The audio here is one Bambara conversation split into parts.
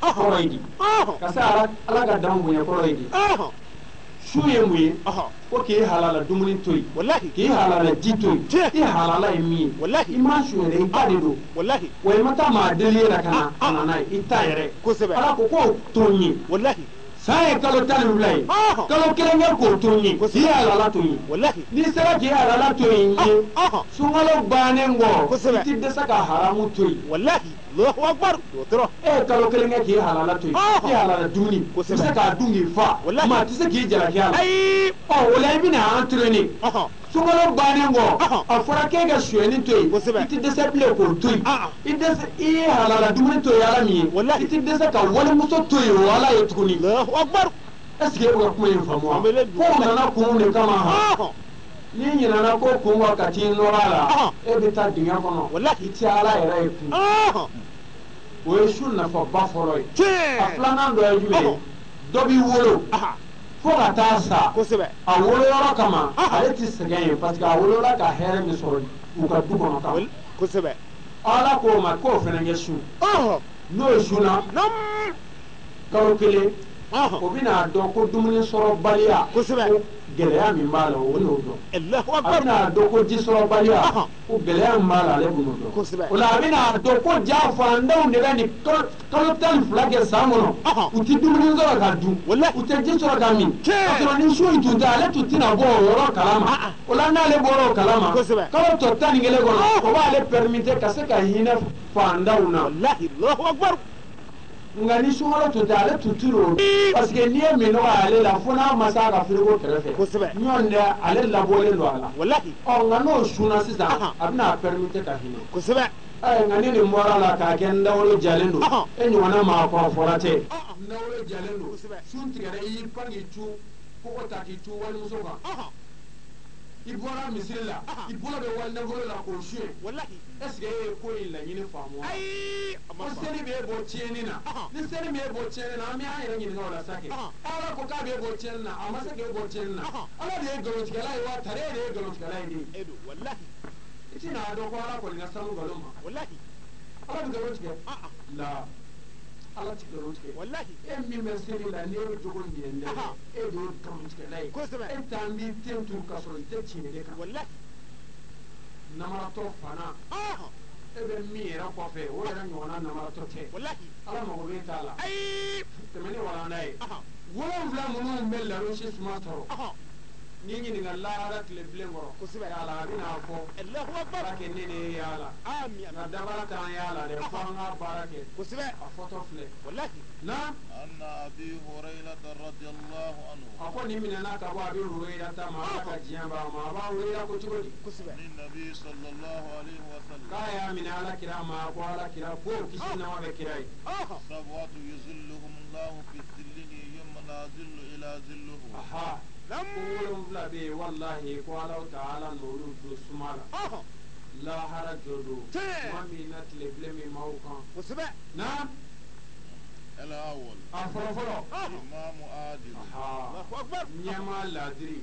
koroidi kasa ala ga damu ya koroidi suye muye ko ke halala dumuni toyi wallahi ke halala jitoyi ke halala mi wallahi ima suye i bade do wallahi way mata ma delira kana anana ita yere kosebe ala ko tonyi wallahi saye kalo tali wulai kalo kelenge ko tonyi ki halala tonyi wallahi ni sera ki halala tonyi sungalo banengo ti desa ka haramu toyi wallahi Allahu akbar dotoro kalo kelenge ki halala toyi ki halala duni se ka dungi fa ma ti se ki jara ki ala wala bina entraîner sungalo banengo a fora ke ga sueni toyi ti desa bile ko toyi i desa i halala duni toyi ala mi ti desa ka wala muso toyi wala yetukuni Allahu akbar est-ce que ko kuma yin famuwa ko nana kun de kama ha ni ɲinana ko kun wa ka t'i nɔrɔ la e bɛ taa dingɛ kɔnɔ i ti ala yɛrɛ ye kun o ye su nafaba fɔlɔ ye a filanan dɔ ye jumɛn ye dɔ b'i wolo fo ka taa sa a wolo yɔrɔ kama ale ti sɛgɛn ye parce que a wolola ka hɛrɛ min sɔrɔ u ka du kɔnɔ kama ala k'o ma k'o fana kɛ su n'o ye su na kalo kelen o bɛna dɔn ko dumuni sɔrɔ baliya gɛlɛya min b'a la o n'o dɔn a bɛna dɔn ko ji sɔrɔ baliya ko gɛlɛya min b'a la ale b'o dɔn o la a bɛna dɔn ko ja fantanw de bɛ nin kalo tan ni fila kɛ san kɔnɔ u tɛ dumuni sɔrɔ ka dun u tɛ ji sɔrɔ ka min k'a sɔrɔ ni su in tun tɛ ale tun tɛna bɔ o yɔrɔ kalama o la n'ale bɔra o kalama kalo tɔ tan ni kelen kɔnɔ o b'ale permite ka se ka hinɛ fantanw na. nga ni sunkalo tun tɛ ale tun tiri o parce que n'i ye minɔgɔ ale la fo n'a ma s'a ka frigo kɛrɛfɛ ɲɔn tɛ ale labɔlen don a la nga n'o sunna sisan a bɛna permite ka hinɛ nga ni nin bɔra la k'a kɛ n dawolo jalen don e ɲɔgɔnna maa kɔrɔfɔla tɛ n dawolo jalen don sun tigɛra i y'i pan k'i cu kɔgɔ ta k'i cu walimuso kan i bɔra misiri la i bolo bɛ wali nafolo la k'o suyɛn est ce que e ye ko in laɲini faamu wa ko seli b'e bɔ tiɲɛni na ni seli m'e bɔ tiɲɛni na an bɛ an yɛrɛ ɲininka o la sa kɛ ala ko k'a b'e bɔ tiɲɛni na a ma se k'e bɔ tiɲɛni na ala de ye nkalontigɛla ye wa tare de ye nkalontigɛla ye de i tɛna dɔn ko ala kɔni ka sanu nkalon ma ala bɛ nkalon tigɛ la ala ti nkalon tigɛ e min bɛ seli la n'e bɛ jogo ɲɛ dɛ e de ye nkalontigɛla ye e t'an b'i den turu k'a sɔrɔ i tɛ tiɲɛ de kan namaratɔ fana e bɛ min yɛrɛ kɔfɛ o yɛrɛ ɲɔgɔnna namaratɔ tɛ ala mago bɛ t'a la tɛmɛ ni walanda ye 7 minnu bɛ larosi suma sɔrɔ ni ɲininka lahara tile bilen kɔrɔ yala a bɛna fɔ ala kɛ ne de ye yala nka dabara t'an yala dɛ fo an ka baara kɛ a fɔtɔ filɛ na Abi Hurayrata radiyallahu anhu a ko nin minɛna ka bɔ Abi Hurayrata ma ala ka diɲɛ b'a ma a b'a Hurayra ko cogo di ni nabi sallallahu alaihi wa sallam k'a y'a minɛ ala kira ma ko ala kira ko kisi nama bɛ kira ye sab'atu yuzilluhum Allahu fi dhillihi yawma la dhillu ila dhilluhu ko 7 bɛ yen wallahi ko ala ta'ala n'olu don suma la lahara jɔ don tuma min na tile bilen min m'aw kan na الأول أفرفرو إمام عادل الله أكبر نيما لادري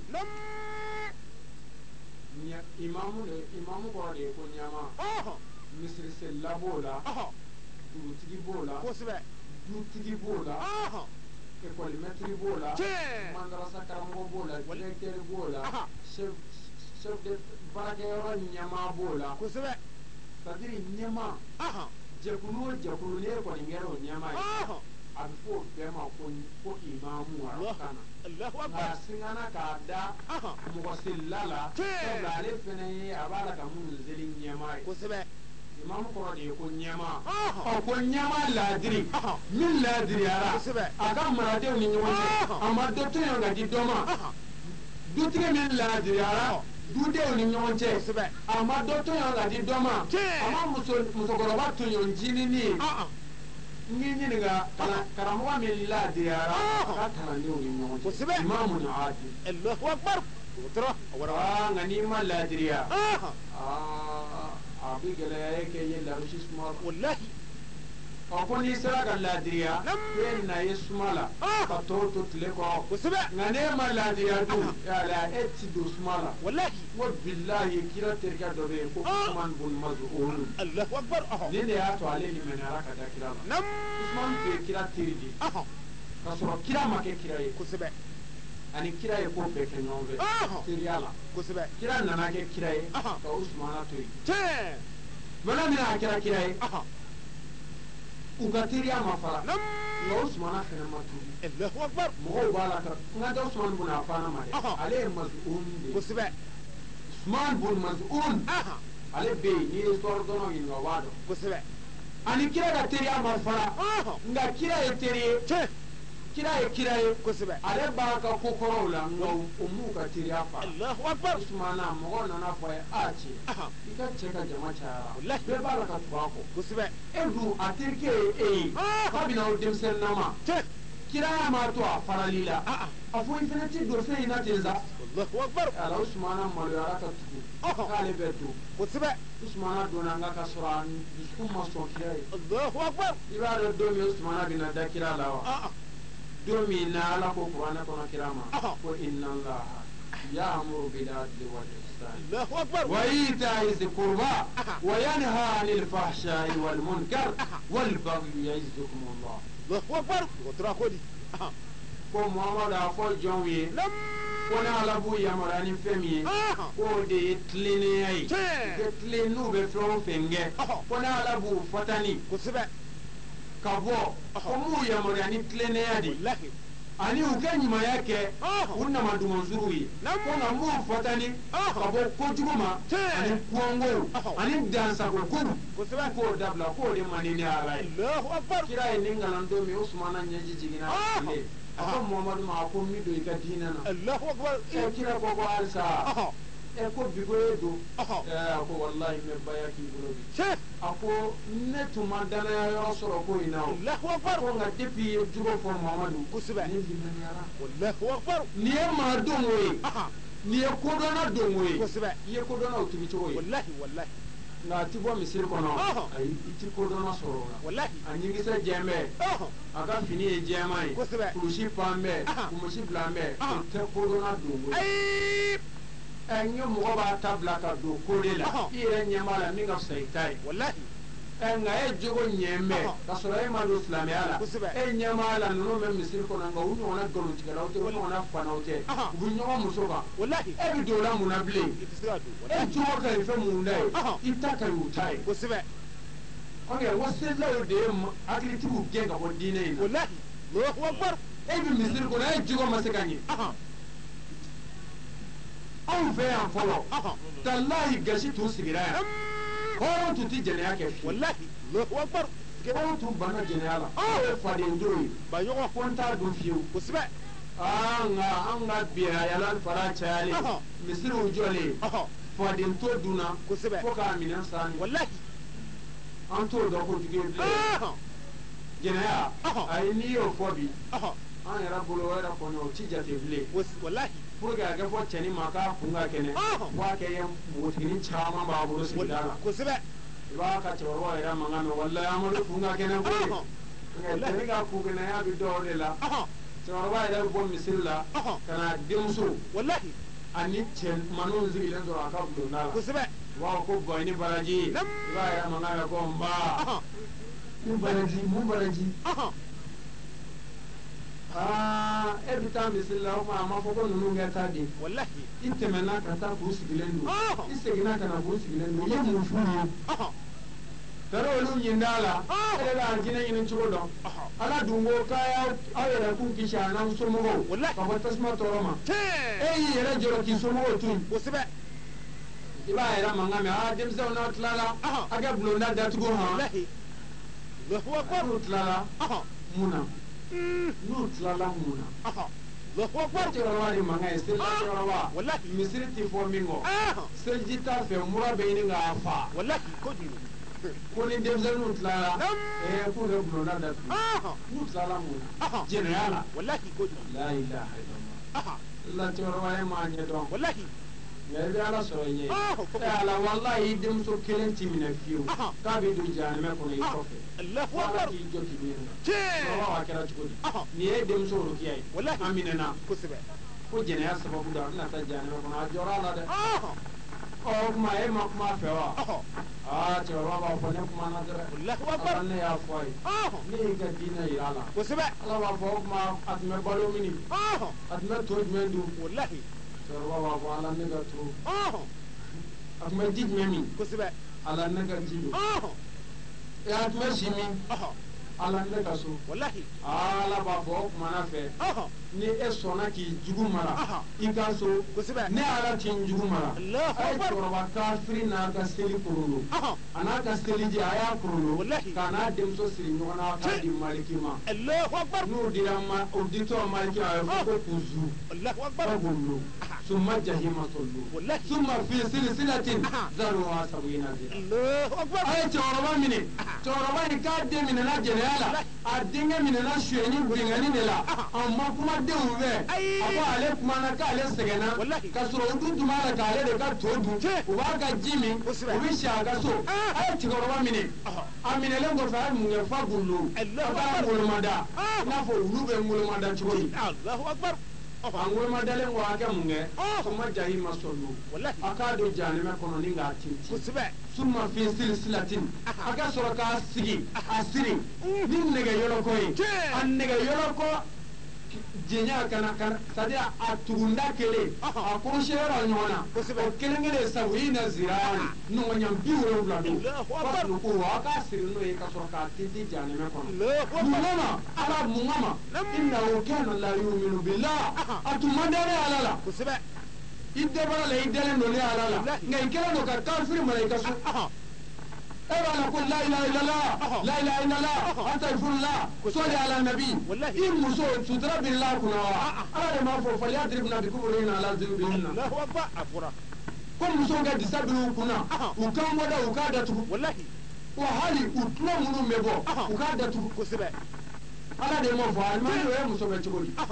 إمام قرآن يكون نيما مصر سلابولا دروتي بولا دوتي بولا école maître bola madrasa karamɔgɔ bola directeur bola chef de baarakɛyɔrɔ ɲɛmaa bola c'est-à-dire ɲɛmaa jɛkulu o jɛkulu ne kɔni kɛra o ɲɛmaa ye a bɛ fɔ o bɛɛ ma ko imamu arakan na nka singana k'a da mɔgɔ selila la sabula ale fɛnɛ ye a b'a la ka minnu seli ɲɛmaa ye imamu kɔrɔ de ye ko ɲɛmaa ko ɲɛmaa laadiri min laadiriyara a ka maradenw ni ɲɔgɔn cɛ a ma dɔ to yen ka di dɔ ma dutigi min laadiriyara dudenw ni ɲɔgɔn cɛ a ma dɔ to yen ka di dɔ ma a ma musokɔrɔba tɔɲɔ ncinin ye n y'i ɲininka karamɔgɔ min laadiriyara a ka kalandenw ni ɲɔgɔn cɛ imamu ni adi nka n'i ma laadiriya a bɛ gɛlɛya e kɛ ye larusi suma wallahi ko n'i sera ka laadiriya e na ye suma la ka tɔw to tile kɔrɔ nka n'e ma laadiriya dun yala e ti don suma la ko billahi kira terika dɔ bɛ yen ko Usman bun Maz'un Allahu akbar nin de y'a to ale limaniyara ka da kira la Usman tun ye kira teri de ka sɔrɔ kira ma kɛ kira ye kosɛbɛ ani kira ye ko bɛɛ kɛ ɲɔgɔn fɛ teriya la kosɛbɛ kira nana kɛ kira ye ka Usmana to yen tiɲɛ mana min a kɛra kira ye u ka teriya ma fara nka Usmana fɛnɛ ma tuubi Allahu akbar mɔgɔw b'a la ka n ka da Usman bun Affan ma dɛ ale ye Maz'un de kosɛbɛ Usman bun Maz'un ale bɛ yen n'i ye histoire dɔnnaw ɲininka o b'a dɔn kosɛbɛ ani kira ka teriya ma fara nka kira ye teri ye tiɲɛ kira ye kira ye kosɛbɛ ale b'a ka ko kɔrɔw la nka o m'u ka teriya fara Allahu akbar Usmana mɔgɔw nana fɔ a ye a cɛ i ka cɛ ka jama cayara Wallahi. bɛɛ b'a la ka tugu a kɔ kosɛbɛ e dun a terikɛ ye e ye kabini aw denmisɛnninnama tiɲɛ kira m'a to a farali la a fɔ i fɛnɛ ti don fɛn in na ten sa Allahu akbar ala Usmana maloyara ka tugu k'ale bɛ don kosɛbɛ Usmana donna nka ka sɔrɔ a dusukun ma sɔn kira ye Allahu akbar i b'a dɔn don min Usmana bɛna da kira la wa don min na ala ko kuranɛ kɔnɔ kira ma ko inna allaha ya'muru bil adli wal ihsan Allahu akbar wa ita'i dhil qurba wa yanha 'anil fahsha'i wal munkar wal baghi ya'izukum Allah Allahu akbar o tora ko di ko Muhammadu a fɔ jɔnw ye ko ni ala b'u yamaruya ni fɛn min ye k'o de ye tilennenya ye u tilen n'u bɛ fɛn o fɛn kɛ ko ni ala b'u fatani kosɛbɛ ka bɔ ko m'u yamaruya ni tilennenya de wallahi ani u ka ɲumanya kɛ u namadumansuru ye ko nka m'u fatani ka bɔ kojugu ma ani kɔngow ani dansagokow kosɛbɛ k'o dabila k'o de man di ni ala ye Allahu akbar kira ye nin kalan don min Usmana ɲɛji jiginna a tile a ko Muhamadu ma a ko n bɛ don i ka diinɛ na Allahu akbar kira ko ko halisa ko bi ko e don a ko walahi n bɛ baya k'i bolo bi tiɲɛ a ko ne tun ma danaya yɔrɔ sɔrɔ ko in na o Allahu akbar ko nka depuis i ye jugo fɔ Muhamadu kosɛbɛ ne limaniyara Allahu akbar nin ye maa don o ye nin ye kodɔnna don o ye kosɛbɛ i ye kodɔnnaw tubi cogo ye wallahi wallahi nka a ti bɔ misiri kɔnɔ ayi i ti kodɔnna sɔrɔ o la wallahi a ɲinkisɛ jɛnbɛ a ka fini ye jɛman ye kosɛbɛ kulusi pan bɛ kumusi bilan bɛ o tɛ kodɔnna don o ye ayi n ye mɔgɔ b'a ta bila ka don ko de la i yɛrɛ ɲɛ b'a la min ka fisa i ta ye wallahi nka e jogo ɲɛ bɛ ka sɔrɔ e ma don silamɛya la kosɛbɛ e ɲɛ b'a la ninnu bɛ misiri kɔnɔ nka u ɲɔgɔnna nkalontigɛlaw tɛ u ɲɔgɔnna fanaw tɛ u bɛ ɲɔgɔn muso kan wallahi e bɛ don o la mun na bilen i tɛ se ka don e wallahi jogo ka ɲi fɛn mun da ye i ta ka ɲi u ta ye kosɛbɛ ok waselaw de ye hakilitigiw gɛn ka bɔ diinɛ in na wallahi Allahu akbar e bɛ misiri kɔnɔ e jogo ma se ka ɲɛ anw fɛ yan fɔlɔ talahi gasi tun sigira yan hɔrɔn tun tɛ jɛnɛya kɛ fiyewu wallahi Allahu akbar hɔrɔn tun banna jɛnɛya la o ye faden doro ye ba ɲɔgɔn ko n t'a dɔn fiyewu kosɛbɛ nka an ka bi a yala fara cayalen misiriw jɔlen faden to dunna kosɛbɛ fo k'a minɛ sanni wallahi an t'o dɔn kojugu ye bilen jɛnɛya ayi n'i y'o fɔ bi an yɛrɛ bolo o yɛrɛ kɔni o ti jate bilen wallahi pour que a kɛ fɔ cɛnin ma k'a kun ka kɛnɛ f'a kɛ ye npogotiginin caman b'a bolo sigida la kosɛbɛ i b'a ka cɛkɔrɔba yɛrɛ mankan mɛn walayi amadu kun ka kɛnɛ koyi nka cɛnin ka kun kɛnɛya bɛ dɔw de la cɛkɔrɔba yɛrɛ bɛ bɔ misiri la ka na denmuso wallahi ani cɛmaninw sigilen sɔrɔ a ka bulonda la kosɛbɛ u b'a fɔ ko bɔn i ni baraji i b'a yɛrɛ mankan mɛn ko nba ni baraji mun baraji e bɛ taa misiri la o kuma a ma fɔ ko ninnu kɛ taa di wallahi i tɛmɛna ka taa k'u sigilen don i seginna ka na k'u sigilen don i ye mun f'u ye tari olu ɲin'a la e yɛrɛ b'a jinɛ ɲini cogo dɔn ala dun ko k'a aw yɛrɛ k'u kisi a n'aw somɔgɔw ka bɔ tasuma tɔɔrɔ ma e y'i yɛrɛ jɔrɔ k'i somɔgɔw to yen kosɛbɛ i b'a yɛrɛ mankan mɛn denmisɛnw n'aw tilala a kɛ bulonda datugu hɔn wallahi Allahu akbar n'u tilala mun na n'u tilala mun na Allahu akbar cɛkɔrɔba de mankan ye selila cɛkɔrɔba wallahi misiri ti fɔ min kɔ seliji t'a fɛ mura bɛ ɲini k'a fa wallahi kojugu ko ni denmisɛnninw tilala k'u bɛ bulonda datugu n'u tilala mun na jɛnɛya la wallahi kojugu la ilaha illallah la cɛkɔrɔba ye maa ɲɛ dɔn wallahi nka i bɛ ala sɔrɔ i ɲɛ ala walahi i denmuso kelen t'i minɛ fiyewu k'a bɛ don jahanɛmɛ kɔnɔ i kɔfɛ Allahu ala akbar k'i jɔ k'i ɲininka tiɲɛ cɛkɔrɔba a kɛra cogo di nin ye denmuso rukiya ye wallahi an minɛna kosɛbɛ ko jɛnɛya sababu la a bɛna taa jahanɛmɛ kɔnɔ a jɔra a la dɛ o kuma e ma kuma fɛ wa cɛkɔrɔba b'a fɔ ne kuma na dɛrɛ ala ne y'a fɔ a ye ne y'i ka diinɛ yira a la kosɛbɛ ala b'a fɔ o kuma a tun bɛ balo mini a tun bɛ to jumɛn dun cɛkɔrɔba b'a fɔ ala ne ka to a tun bɛ ji jumɛn min kosɛbɛ ala ne ka ji don a tun bɛ si min ala ne ka so ala b'a fɔ o kumana fɛ ni e sɔnna k'i jugu mara i ka so ne ala t'i jugu mara a ye cɛkɔrɔba kafiri n'a ka seli korolo a n'a ka seliji a y'a korolo k'a n'a denmuso siri ɲɔgɔn na k'a di maliki ma n'o dira o ditɔ maliki a ye fɔ ko kuzu bagolo summa jahima sollu summa fi silsilatin zaruha sab'ina zira a ye cɛkɔrɔba minɛ cɛkɔrɔba in k'a den minɛna jɛnɛya la a denkɛ minɛna suyɛni binkani de la a ma kuma denw fɛ a ko ale kumana k'ale sɛgɛnna ka sɔrɔ u dun tun b'a la k'ale de ka to dun u b'a ka ji min u bɛ si a ka so a ye cɛkɔrɔba minɛ a minɛlen kɔfɛ a ye mun kɛ fa golo a k'a ŋolomada i n'a fɔ wulu bɛ ŋolomada cogo min a ŋolomadalen ko a kɛ mun kɛ summa jahima sollu a k'a don jahanɛmɛ kɔnɔ ni k'a tintin summa fi silsilatin a ka sɔrɔ k'a sigi a siri ni nɛgɛyɔrɔkɔ ye a nɛgɛyɔrɔkɔ jɛnya kana c'est-à-dire a tugunda kelen a kɔrɔsiyɔrɔ ɲɔgɔn na o kelen kelen sabu i na ziraan ɲɔgɔnɲan 70 don fasulu ko a k'a siri n'o ye ka sɔrɔ k'a tintin jahanɛmɛ kɔnɔ mun kama ala mun kama innahu kana la yu'minu billah a tun man dalen ala la i dɛbara la i dalen don ne ala la nka i kɛlen don ka kafiri mara i ka so e b'a la ko la ilaha illallah la ilaha illallah astaghfirullah sɔli ala nabi i muso sutura birila kunna wa ala de m'a fɔ falyadribna bikufrihina ala junubihinna ko musow ka disa biri u kunna u kan bɔda u k'a datugu wa hali u tulo minnu bɛ bɔ u k'a datugu ala de m'o fɔ alimami o ye muso bɛ cogo di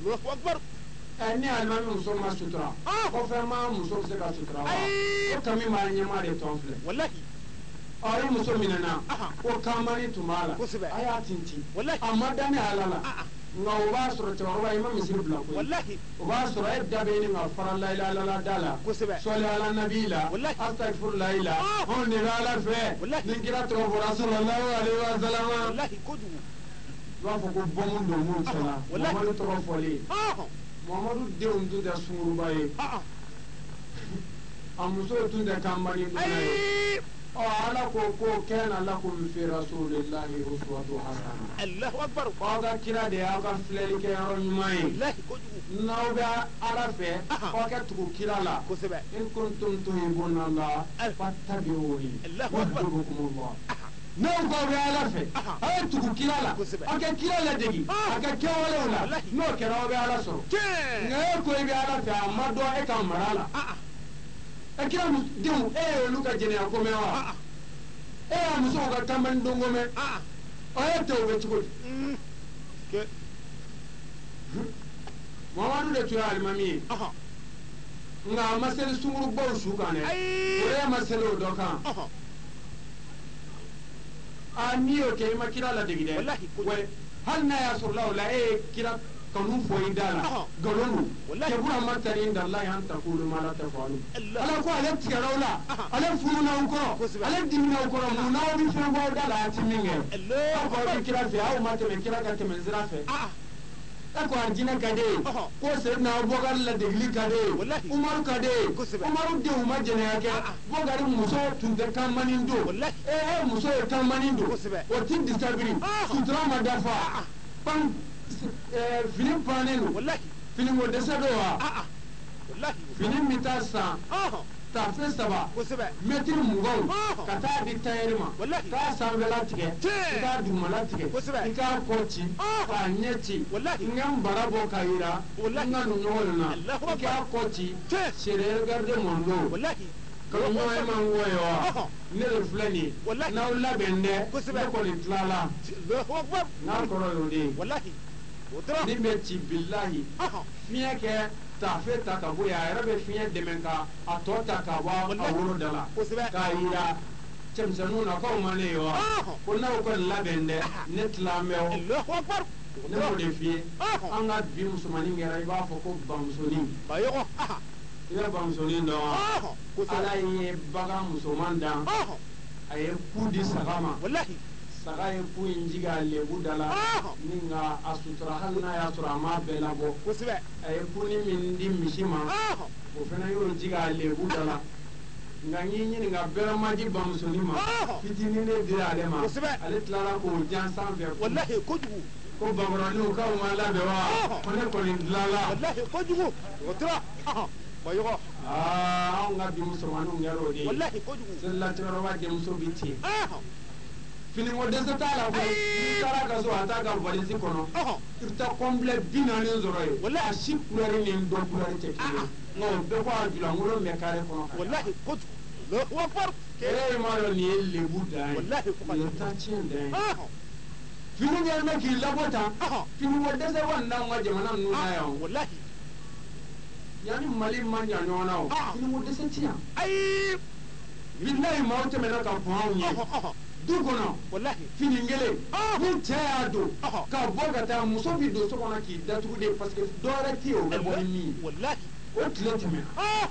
ni alimami muso ma sutura kɔfɛ ma muso bɛ se ka sutura wa o kami b'a ɲɛma de tɔn filɛ i muso minɛna ko kanbani tun b'a la a y'a tintin a ma da ne ala la nka o b'a sɔrɔ cɛkɔrɔba i ma misiri bila koyi o b'a sɔrɔ e da bɛ ɲini ka fara la ilaha illallah da la sɔli ala nabi la astaghfirullah la anw de bɛ ala fɛ ni kira tɔgɔ fɔra sallallahu alaihi wa sallam i b'a fɔ ko bɔnmu don mun cɛla mamadu tɔgɔ fɔlen mamadu denw tun tɛ sunguruba ye a musow tun tɛ kanbani dun ye ala ko kana lakum fi rasulillahi uswatun hasana aw ka kira de y'aw ka filɛlikɛyɔrɔ ɲuman ye n'aw bɛ ala fɛ aw ka tugu kira la in kuntum tuhibbuna Allah fattabi'uni yuhbibkumullah n'aw ko aw bɛ ala fɛ aw ye tugu kira la aw ka kira ladegi a ka kɛwalew la n'o kɛra aw bɛ ala sɔrɔ nka e ko i bɛ ala fɛ a ma dɔn e ka mara la kira denw e ye olu ka jɛnɛya ko mɛn wa e y'a musow ka kanbani don ko mɛn a ye tɛ o bɛ cogo di mamadu de tun ye alimami ye nka a ma seli sungurubaw su kan dɛ o ye ma seli o dɔ kan n'i y'o kɛ i ma kira ladegi dɛ hali n'a y'a sɔrɔ la o la e ye kira kanu fɔ i da la nkalon don kɛbura martani inda Allahi an taqulu ma la taf'alu ala ko ale tigɛra aw la ale fununa aw kɔrɔ ale dimina aw kɔrɔ mun n'aw bɛ fɛn fɔ aw da la a ti min kɛ aw ko aw bɛ kira fɛ aw ma tɛmɛ kira ka tɛmɛ sira fɛ e ko a jinɛ ka di ye ko Seydina Abubakar ladegeli ka di ye Umaru ka di ye Umaru denw ma jɛnɛya kɛ Bukari muso tun tɛ kanbani don muso ye kanbani don o ti disabiri sutura ma dafa fini pannen don fini ko dɛsɛ don wa fini min ta san tafe 3 mɛtiri 20 ka taa di tayɛri ma k'a sanfɛla tigɛ i k'a dugumala tigɛ i k'a kɔ ci k'a ɲɛ ci n ka n bara bɔ k'a yira n ka nu ɲɔgɔn na i k'a kɔ ci sere garde mondo kalo ɲɔgɔn ye ma n wɔye wa ne de filɛ nin ye n'aw labɛn dɛ ne kɔni tilala n'a kɔrɔ y'o de ye ni bɛ ci bilahi fiɲɛ kɛ tafe ta ka bɔ yen a yɛrɛ bɛ fiɲɛ dɛmɛ ka a tɔ ta ka bɔ a wolo da la k'a yira cɛmisɛnninw na k'aw ma ne ye wa ko n'aw kɔni labɛn dɛ ne tilan bɛ o ne b'o de f'i ye an ka bi musomanin kɛra i b'a fɔ ko bamusonin ina ba musonin dɔn ala ye bagan musoman dan a ye ku di saga ma wallahi saga ye ku in jigi a lebu da la ni nka a sutura hali n'a y'a sɔrɔ a m'a bɛɛ labɔ kosɛbɛ a ye kuni min di misi ma o fana y'o jigi a lebu da la nka n y'i ɲininka bɛrɛ ma di bamusonin ma fitinin de dira ale ma ale tilara k'o jan sanfɛ wallahi kojugu ko bankɔrɔninw k'aw ma labɛn wa ko ne kɔni dilanla wallahi kojugu o tora bayɔgɔ anw ka bi musomaninw kɛra o de ye wallahi kojugu selila cɛkɔrɔba denmuso bi ten finiko dɛsɛ t'a la koyi n'i taara ka so a t'a ka valise kɔnɔ i bɛ taa kɔnpilɛ 40 sɔrɔ yen a si kulɛri ni dɔ kulɛri tɛ kelen nka o bɛɛ ko a julankolo mɛ kare kɔnɔ ka wallahi kojugu wa far e ma dɔn nin ye lebu dan ye wallahi nin ye tanciyɛn dan ye fini ɲɛlen bɛ k'i labɔ tan finiko dɛsɛ kɔni n'anw ka jamana ninnu na yan wallahi yanni mali man jan ɲɔgɔn na o finiko dɛsɛ ti yan ayi bilayi maaw tɛmɛna ka kɔn anw ye du kɔnɔ wallahi fini kelen ni cɛ y'a don ka bɔ ka taa muso bi don so kɔnɔ k'i datugu de parce que dɔwɛrɛ tɛ yen o bɛ bɔ ni min ye wallahi o tile tɛmɛna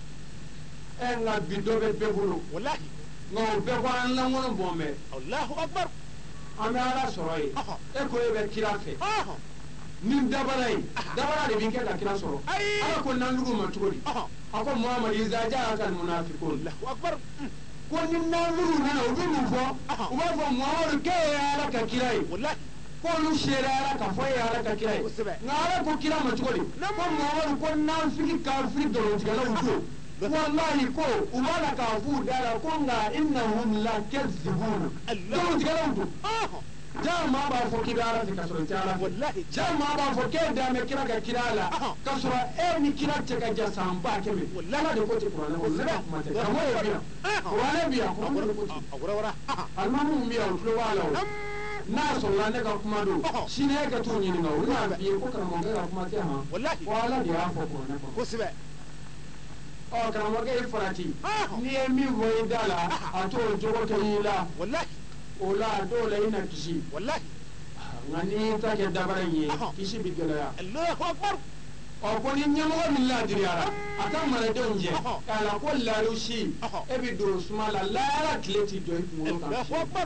nka bi dɔ bɛ bɛɛ bolo wallahi nka o bɛɛ ko an lankolon bɔn bɛɛ allahu akbar an bɛ ala sɔrɔ yen e ko e bɛ kira fɛ ni dabara ye dabara de b'i kɛ ka kira sɔrɔ ala ko nanjugu ma cogo di a ko muhamadu iza ja'aka al-munafiqun allahu akbar ko ni nanjugu nana u bɛ mun fɔ u b'a fɔ muhamadu k'e ye ala ka kira ye wallahi k'olu sera ala ka fɔ e ye ala ka kira ye nka ala ko kira ma cogo di ko muhamadu ko nafiki kafiri dɔlɔtigɛlaw don wallahi ko u b'a la k'a f'u da la ko nka innahum lakazibun dɔlɔtigɛlaw don jaa maa b'a fɔ k'i bɛ ala fɛ ka sɔrɔ i tɛ ala fɛ jaa maa b'a fɔ k'e dan bɛ kira ka kira la ka sɔrɔ e ni kira cɛ ka jan san ba kɛmɛ ala de ko ten kuranɛ kɔnɔ ne ka kuma tɛ karamɔgɔ ye bi yan kuranɛ bi yan kuranɛ de ko ten alimami min bi yan o tulo b'a la o n'a sɔrɔla ne ka kuma don sini e ka t'o ɲininka o n'a f'i ye ko karamɔgɔkɛ ka kuma tɛ han ko ala de y'a fɔ kuranɛ kɔnɔ kosɛbɛ karamɔgɔkɛ ye farati n'i ye min fɔ i da la a t'o jogo kɛ i la o la a dɔw la i na kisi wallahi nka n'i ta kɛ dabara in ye kisi bɛ gɛlɛya allahu akbar ko ni ɲɛmɔgɔ min ladiriyara a ka maradenw jɛ k'a la ko larusi e bɛ don suma la laara tile tɛ jɔ i kunkolo kan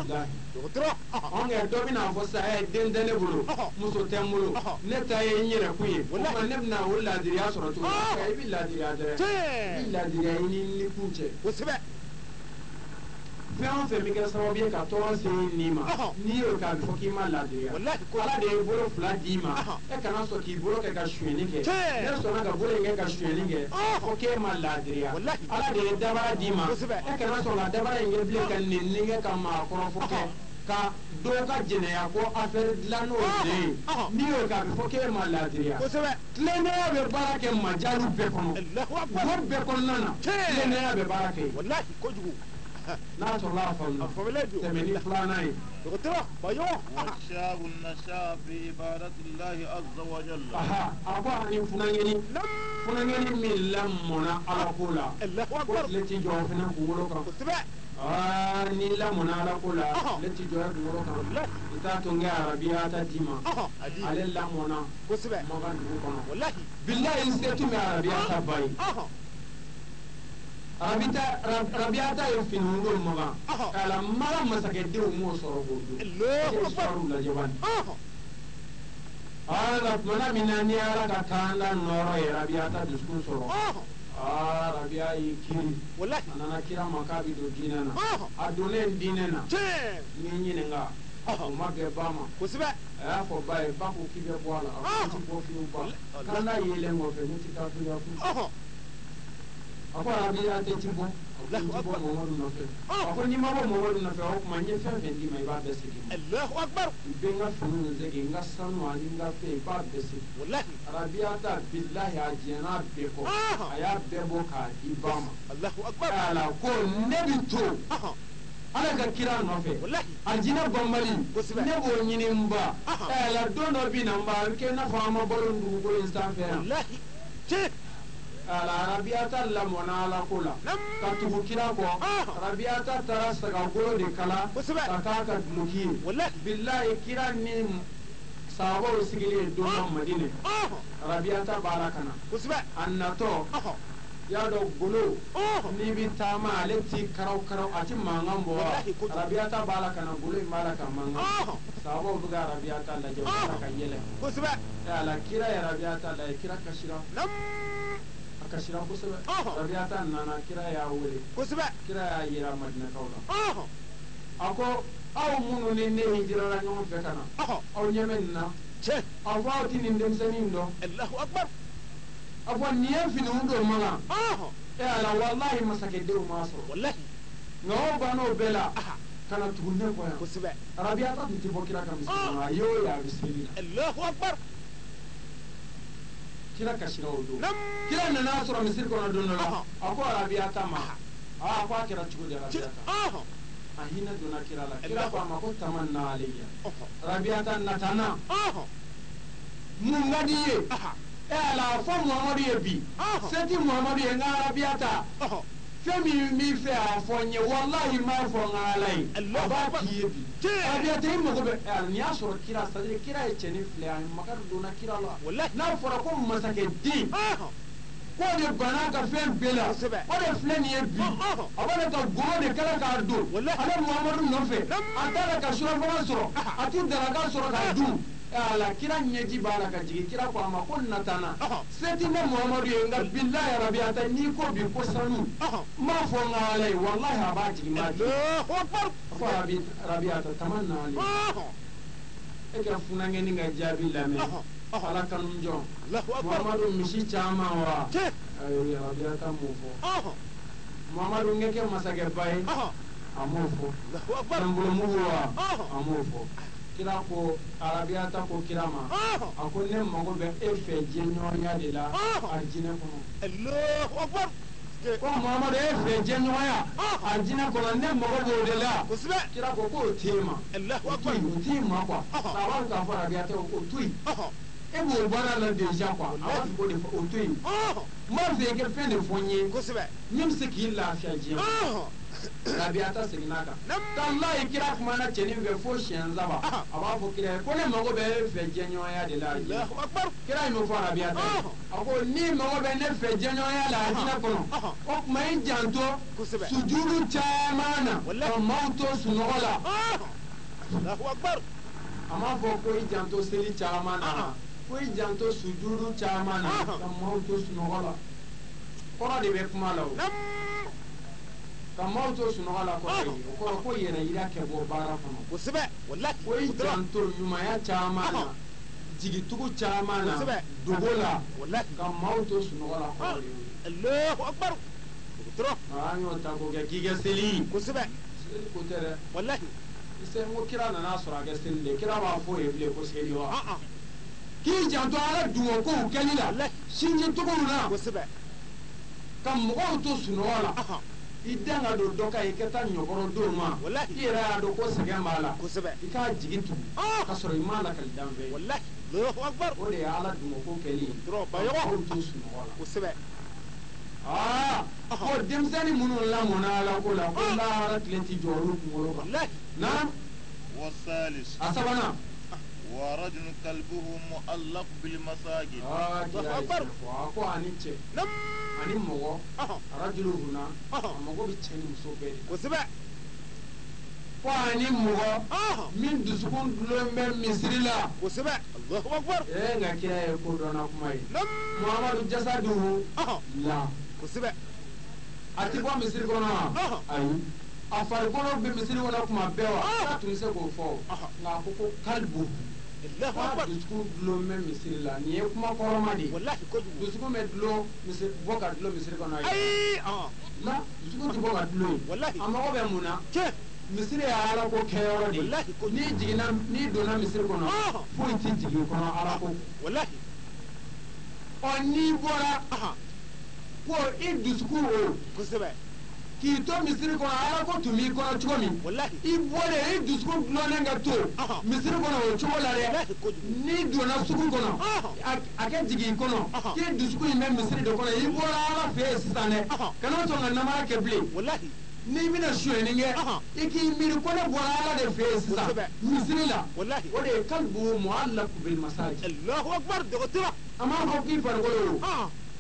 anw kɛ dɔ bɛna fɔ sisan den tɛ ne bolo muso tɛ n bolo ne ta ye n yɛrɛ kun ye o tuma ne bɛna o ladiriya sɔrɔ cogo i bɛ ladiriya dɛ i bɛ ladiriya i ni kun cɛ kosɛbɛ fɛn o fɛn bɛ kɛ sababu ye ka tɔɔrɔ se nin ma n'i y'o kɛ a bɛ fɔ k'i ma ladiriya ala de ye bolo fila d'i ma e kana sɔn k'i bolo kɛ ka sonyɛni kɛ ne sɔnna ka bolo in kɛ ka sonyɛni kɛ fɔ k'e ma ladiriya ala de ye dabara d'i ma e kana sɔn ka dabara in kɛ bilen ka nɛni kɛ ka maakɔrɔfɔ kɛ ka dɔw ka jɛnɛya ko affaire dilan n'o de ye n'i y'o kɛ a bɛ fɔ k'e ma ladiriya tilennenya bɛ baara kɛ majaalu bɛɛ kɔnɔ wo bɛɛ kɔnɔna na tilennenya bɛ baara kɛ n'a sɔrɔla a faamuya tɛmɛni filanan ye والشاب النشاء في عبادة الله عز وجل a ko ani funangɛni min lamɔna ala ko la ko tile ti jɔ o fana kunkolo kan ni lamɔna ala ko la tile ti jɔ kunkolo kan i t'a to n kɛ arabiya ta d'i ma ale lamɔna makan dugu kɔnɔ bilayi n se tun bɛ arabiya ta ba ye arabiyata ye fini don makan k'a mara masakɛdenw m'o sɔrɔ k'o don histoire lajɛ bani nka tumana min na ni ala ka kan da nɔrɔ ye arabiyata dusukun sɔrɔ arabiya y'i kiri a nana kira ma k'a bɛ don diinɛ na a donnen diinɛ na ni ɲininka o ma bɛn ba ma a y'a fɔ ba ye ba ko k'i bɛ bɔ a la a ko n tɛ bɔ fiyewu ba kan da yelen kɔfɛ ne tɛ taa fiyewu a ko arabiya tɛ ti bɔ mamadu nɔfɛ a ko n'i ma bɔ mamadu nɔfɛ o tuma n ye fɛn fɛn d'i ma i b'a bɛɛ segin ma i bɛ n ka finiw segin n ka sanu ani n ka fɛn i b'a bɛɛ segin arabiya ta bilahi a jɛn'a bɛɛ kɔ a y'a bɛɛ bɔ k'a di ba ma ala ko ne bɛ to ala ka kira nɔfɛ a jinɛ banbali ne b'o ɲini n ba ala don dɔ bɛ na n ba a bɛ kɛ i n'a fɔ an ma balo dugukolo in sanfɛ yan arabiyata lamɔna ala ko la ka tugu kira kɔ arabiyata taara sagagolo de kala ka k'a ka duloki ye bilayi kira ni sahabaw sigilen don dɔ madinɛ arabiyata baara ka na a natɔ ya do golo ni bi tama ale ti karaw ati mangan bo arabiyata bala kana golo mala kan mangan sabo buga arabiyata la je ka yele kusba ya la kira ya arabiyata la kira kashira nam akashira kusba arabiyata nana kira ya wele kusba kira ya yira madina kawla ako aw munu ni ne hijira la ñoo fe kana aw ñemen na che aw faati ni dem sanin do Allahu akbar afwan ni en fini undo manga e ala wallahi masake de maso wallahi no bano bela kana tugunne ko ya kusba arabiyata ti bokira kam bismillah yo ya bismillah Allahu akbar kira kashira odo nam kira na nasura misir ko na dono la ako arabiyata ma ako akira chugo de arabiyata ahina dona kira la kira ko ma ko tamanna alayya arabiyata natana mun ngadiye e ala fo muhammadu ye bi seti muhammadu ye nga arabiyata femi mi fe afonye wallahi ma fo ngalai aba kiye bi arabiyata yi mo be ni asoro kira sadire kira e cheni fle ay makar dona kira la wallahi na fora ko masake di ko de bana ka fen bela o de fle ni e bi abale ka goro de kala ka do ala muhammadu no fe atara ka sura fo soro ati daraga soro ka du ala kira nyeji bala ka jigi kira ko ama ko natana seti na muhammadu ye nga billahi arabiyata ni ko bi ko sanu ma fo ngalai wallahi aba jigi ma Allahu akbar ko arabiyata tamanna ali e ka funange ni nga jabi lame ala kanun jon Allahu akbar muhammadu mishi chama wa che ayo arabiyata mo fo muhammadu ngeke masake bay amo fo Allahu akbar tambulu mu wa amo fo kira ko arabiyata ko kirama ako ne mago be e fe jenyoya de la arjine kono Allahu akbar ko muhammadu e fe jenyoya arjine kono ne mago bo de la kusba kira ko tema Allahu akbar tema kwa sabar ka fara arabiyata ko tui e bo bana la deja kwa awan ko de o tui ma fe ke fe de fonye kusba nim se ki la fi ajin arabiyata signaka tallahi kira kuma na ceni be fo shen zaba aba fo kira ko ne mago be fe jenyoya de la Allahu akbar kira mi fo arabiyata ako ni mago be ne fe jenyoya la ajina kono o kuma in janto kusba sujudu chamana o mauto sunola Allahu akbar ama fo ko in janto seli chamana ko in janto sujudu chamana o mauto sunola kono de be kuma lawo ka mauto sunola ko yere ira ke bo bara kono kusba wallahi ko in janto yumaya chamana jigi tugu chamana dogola wallahi ka mauto sunola ko Allahu akbar kutro anyo ta ko ke giga seli kusba seli ko tere wallahi ise mo kira na na sura ga seli de kira ba fo e ble ko seli wa ki janto ala duwo ko kelila shinji tugu na kusba ka mauto sunola idanga do doka iketa nyokoro do ma wallahi ira do ko sege mala kusba ika jigitu ka soro imala kal dambe wallahi Allahu akbar o de ala dumo ko keli tro ba yo ko to suno wala kusba ko demsani munun la monala ko la ko la ara klenti joru ko ro wallahi na والثالث asabana ورجل قلبه معلق بالمساجد Allahu akbar ko aniche nam ani mogo rajulu huna mogo bi cheni muso be kusba ko ani mogo min dusukun lombe misrila kusba Allahu akbar nga kira e ko dona kuma yi nam muhammadu jasadu la kusba ati ko misiri kono ayi a farikolo be misiri wala kuma bɛɛ wa n'a tun se k'o fɔ nka a ko ko kalibu Allahu k'a akbar dusukun dulon bɛ misiri la nin ye kuma kɔrɔma de ye wallahi kojugu dusukun bɛ dulon misiri bɔ ka dulon misiri kɔnɔ ayi ay la dusukun ti bɔ ka dulon ye wallahi a mago bɛ mun na che misiri ye ala ko kɛyɔrɔ de wallahi ye kojugu n'i jiginna n'i donna misiri kɔnɔ foyi ti jigin kɔnɔ ala ko wallahi ɔ n'i bɔra ko i dusukun o kusba k'i to misiri kɔnɔ ala ko tun b'i kɔnɔ cogo min wallahi i bɔlen i dusukun dulonnen ka to misiri kɔnɔ o cogo la dɛ wallahi kojugu n'i donna sugu kɔnɔ a kɛ jigin i kɔnɔ k'i dusukun in bɛ misiri de kɔnɔ i bɔra ala fɛ yen sisan dɛ kana sɔn ka namara kɛ bilen wallahi n'i bɛna sonyɛni kɛ i k'i miiri ko ne bɔra ala de fɛ yen sisan misiri la wallahi o de ye kalibu mu'allaqu bil masajid Allahu akbar dɔgɔtɔrɔ a m'a fɔ k'i farikolo o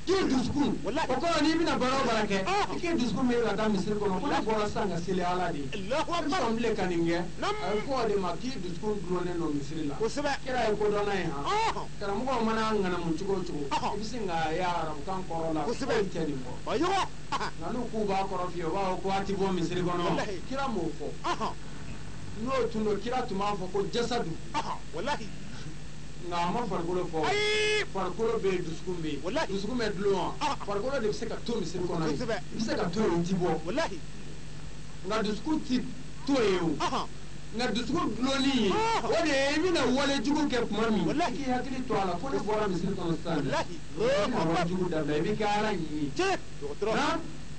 k'i dusukun Wallahi. o kɔrɔ n'i bɛna baara o baara kɛ i k'i dusukun min ka taa misiri kɔnɔ ko ne bɔra sisan ka seli ala de ye Allahu i bɛ akbar. sɔn bilen ka nin kɛ Nam. a bɛ fɔ o de ma k'i dusukun dulonnen don misiri la kosɛbɛ kira ye kodɔnna ye han ɔhɔn karamɔgɔ mana ŋanamu cogo o cogo i bɛ sin k'a ye arabukan kɔrɔ la Kosɛbɛ. foyi tɛ nin fɔ ɔyɔ nka n'u k'u b'a kɔrɔ f'i ye u b'a fɔ ko a ti bɔ misiri kɔnɔ Wallahi. kira m'o fɔ ɔhɔn n'o tun do kira tun b'a fɔ ko jasadu ɔhɔn wallahi nka a ma farikolo fɔ ayi farikolo bɛ yen dusukun bɛ yen Wallahi. dusukun bɛ dulon wa Ah. farikolo de bɛ se ka to misiri kɔnɔ yen Kosɛbɛ. i bɛ se ka to yen o ti bɔ wallahi nka dusukun ti to yen o ɔhɔn nka dusukun dulonni ye Ah. o de ye i bɛna wale jugu kɛ tuma min Wallahi. i k'i hakili to a la ko ne bɔra misiri kɔnɔ sisan dɛ wallahi i bɛna wale jugu dabila i bɛ kɛ ala ɲini cɛ dɔgɔtɔrɔ na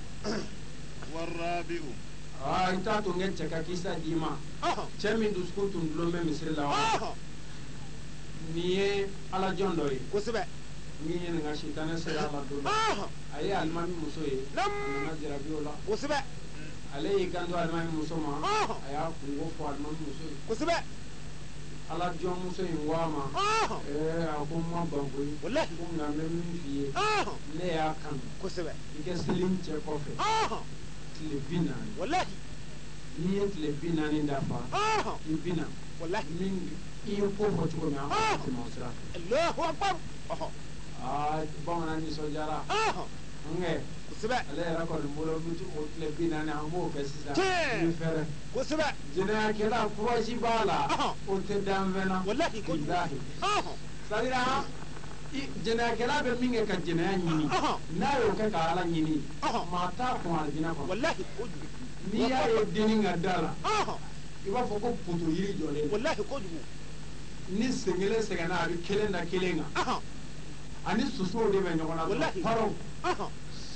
والرابع i t'a to n kɛ cɛ ka kisa d'i ma ɔhɔn cɛ min dusukun tun dulon bɛ misiri la wa ɔhɔn nin ye alajɔn dɔ ye kosɛbɛ min ɲininka sitanɛ sera a la don dɔ ɔhɔn a ye alimami muso ye nam a nana jarabi o la kosɛbɛ ale y'i kanto alimami muso ma ɔhɔn a y'a kungo fɔ alimami muso ye kosɛbɛ alajɔn muso in ko a ma ɔhɔn a ko n ma ban koyi wallahi ko nka n bɛ min f'i ye ɔhɔn ne y'a kanu kosɛbɛ i kɛ seli cɛ kɔfɛ ɔhɔn tile 40 wallahi n'i ye tile 40 dafa ɔhɔn i bɛna wallahi min i ye ko fɔ cogo min an ka tɛmɛ o sira fɛ Allahu akbar ɔhɔn bamanan nisɔndiyara ɔhɔn nkɛ kosɛbɛ ale yɛrɛ kɔni bolo o tile 40 an b'o kɛ sisan Tiɲɛ. i bɛ fɛrɛ kosɛbɛ jɛnɛyakɛla kuraji b'a la ɔhɔn o tɛ dan fɛn na wallahi kojugu bilahi ɔhɔn sadira jɛnɛyakɛla bɛ min kɛ ka jɛnɛya ɲini ɔhɔn n'a y'o kɛ ka ala ɲini ɔhɔn maa t'a kɔn alijinɛ kɔnɔ wallahi kojugu n'i y'a ye denni ka da la ɔhɔn i b'a fɔ ko poto yiri jɔlen don wallahi kojugu ni sen kelen sɛgɛnna a bɛ kelen da kelen kan ɔhɔn ani sosow de bɛ ɲɔgɔn na Wallahi. paraw ɔhɔn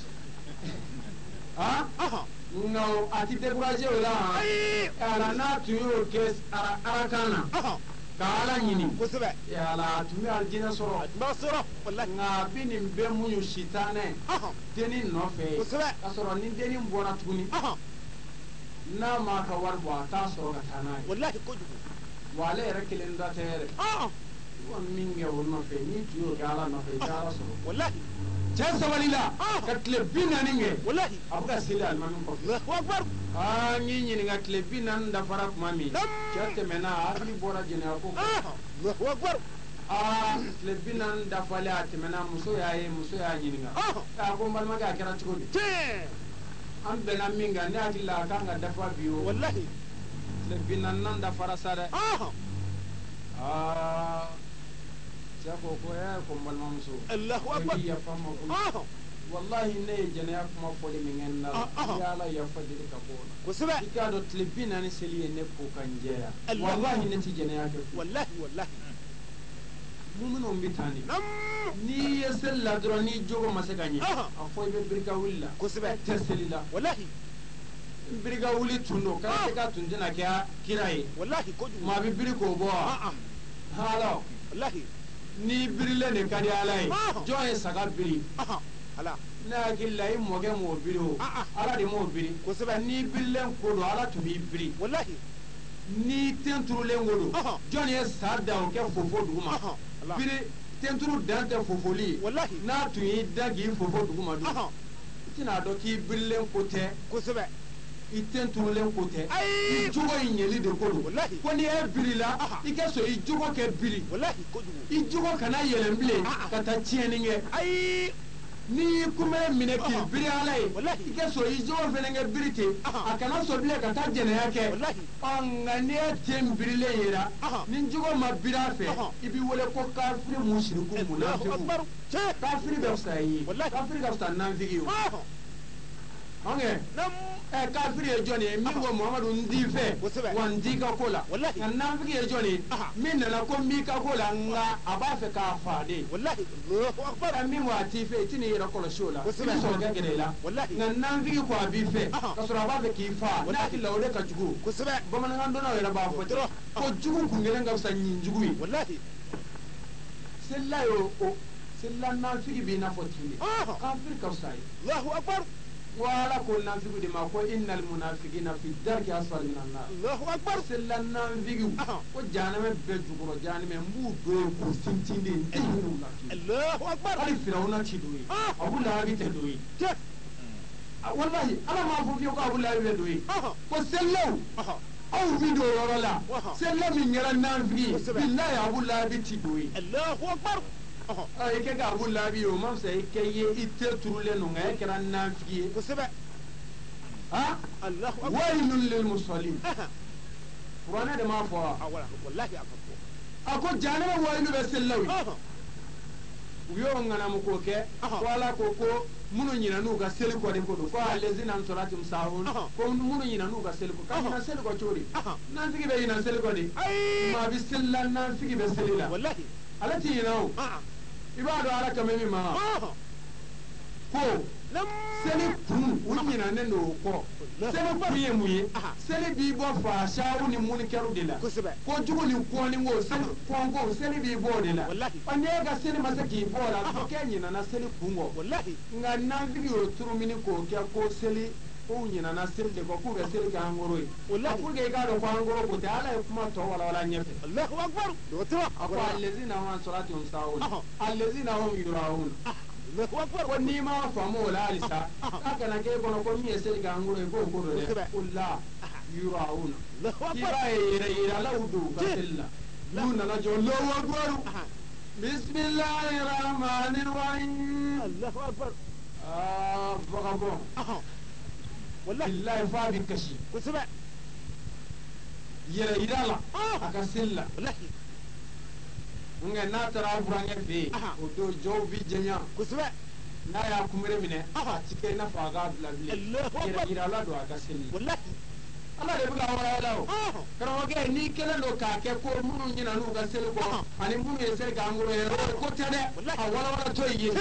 han ɔhɔn nka a ti découragé o la han ayi ala n'a tun y'o kɛ arakan na ɔhɔn ka ala ɲini kosɛbɛ ala a tun bɛ alijinɛ sɔrɔ b'a sɔrɔ wallahi nka a bɛ nin bɛɛ muɲu sitanɛ ɔhɔn denni nɔfɛ kosɛbɛ k'a sɔrɔ ni denni bɔra tuguni ɔhɔn n'a m'a ka wari bɔ a t'a sɔrɔ ka taa n'a ye wallahi kojugu wa ale yɛrɛ kelen da tɛ yɛrɛ ɔhɔn i kɔni min kɛ o nɔfɛ n'i tun y'o kɛ ala nɔfɛ i tɛ ala sɔrɔ wallahi cɛ sabalila Ah. ka tile 40 kɛ wallahi a bɛ ka seli alimami kɔfɛ Allahu akbar n y'i ɲininka tile 40 dafara tuma min Nam. cɛ tɛmɛna a hakili bɔra jɛnɛya ko kan ɔhɔn Allahu akbar tile 40 dafalen a tɛmɛna muso y'a ye muso y'a ɲininka ɔhɔn a ko n balimakɛ a kɛra cogo di tiɲɛ an bɛnna min kan ne hakili la a kan ka dafa bi o wallahi tile 40 dafara sa dɛ ɔhɔn cɛ ko ko ko n balimamuso Allahu i akbar b'i yafa n ma koyi ɔhɔn wallahi ne ye jɛnɛya kuma fɔli min kɛ n da la i ala yafa deli ka bɔ o la kosɛbɛ i k'a dɔn tile 40 seli ye ne ko ka n jɛya Allah. wallahi ne ti jɛnɛya kɛ fu wallahi wallahi muminun bɛ tan de nam n'i ye seli la dɔrɔn n'i jogo ma se ka ɲɛ Ɔhɔn. a fɔ i bɛ birika wuli la kosɛbɛ tɛ seli la wallahi birika wuli tun don karateka tun tɛna kɛ kira ye wallahi kojugu maa bɛ biri k'o bɔ wa ɔhɔn hala wallahi n'i birilen de ka di ala ye Ɔhɔn. jɔn ye saga biri ɔhɔn ala ne hakili la i mɔkɛ m'o biri o ala de m'o biri kosɛbɛ n'i birilen ko don ala tun b'i biri wallahi n'i ten turulen ko don Ɔhɔn. jɔn ye sa da o kɛ fofo dugu ma ɔhɔn ala biri ten turu dan tɛ fofoli ye wallahi n'a tun y'i da k'i fofo dugu ma dun ɔhɔn i tɛna dɔn k'i birilen ko tɛ kosɛbɛ i ten turulen ko tɛ ayi i jogo in ɲɛli de ko don wallahi ko n'i ye biri la Ɔhɔn. i ka sɔn i jogo kɛ biri wallahi kojugu i jogo kana yɛlɛn bilen ka taa tiɲɛni kɛ ayi n'i y'i kunbɛn minɛ k'i Ɔhɔn. biri ala ye Wallahi. i ka sɔn i jogo fɛnɛ kɛ biri ten Ɔhɔn. a kana sɔn bilen ka taa jɛnɛya kɛ wallahi nka n'i ye ten birilen yera Ɔhɔn. ni jogo ma biri a fɛ Ɔhɔn. i b'i wele ko kafiri musiriku Allahu munafiku akbar cɛ kafiri bɛ fisa i ye Wallahi. kafiri ka fisa nafigi ye o ɔhɔn ɔnkɛ nam kafiri ye jɔn ye min ko muhamadu n t'i fɛ Kosɛbɛ. wa n t'i ka ko la Wallahi. nka nafigi ye jɔn ye Aha. min nana ko n b'i ka ko la nka a b'a fɛ k'a faa de wallahi Allahu akbar min ko a t'i fɛ i tɛ n'i yɛrɛ kɔlɔsi o la i Kosɛbɛ. bɛ sɔrɔ kɛ gɛrɛ i la wallahi nka nafigi ko a b'i fɛ Aha. ka sɔrɔ a b'a fɛ k'i faa ne Wallahi. hakili la o de ka jugu kosɛbɛ bamanankan dɔnnaw yɛrɛ b'a fɔ ten Dɔrɔn. ko jugu kun kelen ka fisa ɲin jugu ye wallahi selila ye o selila nafigi b'i n'a fɔ tin de ɔhɔn kafiri ka fisa ye Allahu akbar wala ko nafigu de ma ko innal munafiqina fi darki asfali minan nar Allahu akbar sellan nafigu ko janame be juguro janame mbu do ko sintinde ndinu lafi Allahu akbar ali firawna ci doyi abu lahabi te doyi wallahi ala ma fu fiyo ko abu lahabi be doyi ko sellaw aw video yorola sella min ngara nafigu billahi abu lahabi ti doyi Allahu akbar ay ke ga abu lahabi o mam say ke ye itte turule no ngay kera nafigu ko sebe ha Allahu akbar waylun lil musallin qur'ana de ma fo awala wallahi akbar ako janaba waylu be sellawi uyo ngana mu ko ke wala ko ko munu nyina nu ga sel ko de ko do ko allazina an salatum sahun ko munu nyina nu ga sel ko ka nyina sel ko chori nan figi be nyina sel ko de ma bi sellan nan figi be selila wallahi alati yinaw ibadu ala kamemi ma ko seli kun u nyina ne no ko seli kuye muye seli bi bo fa shawu ni mun keru de la ko jugo ni ko ni ngo seli ko seli bi bo de la ane ga seli masaki bo la ko ke nyina na seli kungo wallahi nga na video turu mini ko ke ko seli o nyina na seli de ko ku be seli ga ngoro yi wallahi ko ge ga do ko ngoro ko ta ala kuma to wala nyefe Allahu akbar do to akwa allazina hum salatun sahun allazina hum yuraun ko ni ma famu wala alisa aka na ke kono ko mi esel ga nguro ko ko do de ulla yuraun kiba ira la udu ka tilla nuna na jo lo akbar bismillahir rahmanir rahim Allahu akbar bagabo wallahi billahi fa bi kashi ko sebe ira la aka silla wallahi nga na tara burange fe o do jow bi jenya kusbe na ya kumere mine atike na faga blabli ira la do aka sel wallahi ala de buga wala la o kara wage ni kele do ka ke ko munu nyina nu ga sel ko ani munu e sel ga ngoro e ko tede wala to yi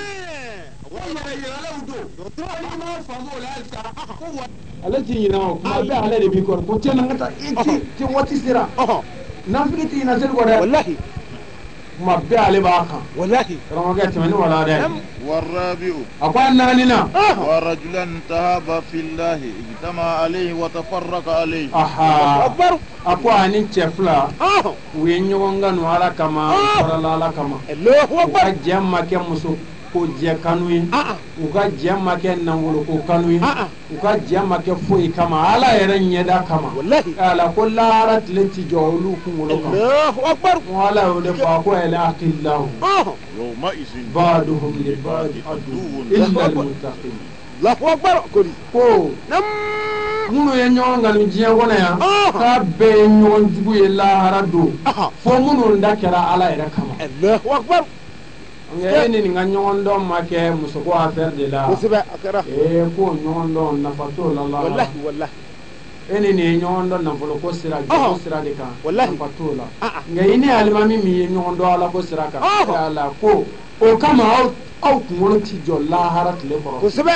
ira la udo to ni ma famo la alta ko wa ala ti yina o kuma be ala de bi ko tena ngata ti wati sira na fikiti na sel ko de wallahi ما بيع باقة والله رمقت من ولا ده والرابع أقولنا لنا ورجلا تهاب في الله اجتمع عليه وتفرق عليه أكبر أقول نتشفلا وين يوانغان ولا كما ولا لا كما الله أكبر أجمع كم مسو ko je kanui uka jama ke nangulu ko kanui uka jama ke foi kama ala yere nyeda kama wallahi ala ko larat lenti jawlu kungulo kama Allahu akbar wala de fa ko ila aqillahu yawma izin ba'duhum li ba'd adu illa al muttaqin Allahu akbar ko nam munu ye ɲɔgɔn kanu diɲɛ kɔnɔ yan k'a bɛɛ ye ɲɔgɔn jugu ye lahara don fo minnu da kɛra ala yɛrɛ kama Allahu akbar nka e ni nin ka ɲɔgɔn dɔn ma kɛ musoko affaire de la kosɛbɛ a kɛra ko ɲɔgɔn dɔn nafa t'o la lahara wallahi wallahi e ni nin ye ɲɔgɔn dɔn nafolo ko sira ko sira de kan wallahi nafa t'o la nka i ni alimami min ye ɲɔgɔn dɔn ala ko sira kan ala ko o kama aw kunkolo ti jɔ lahara tile kɔrɔ kosɛbɛ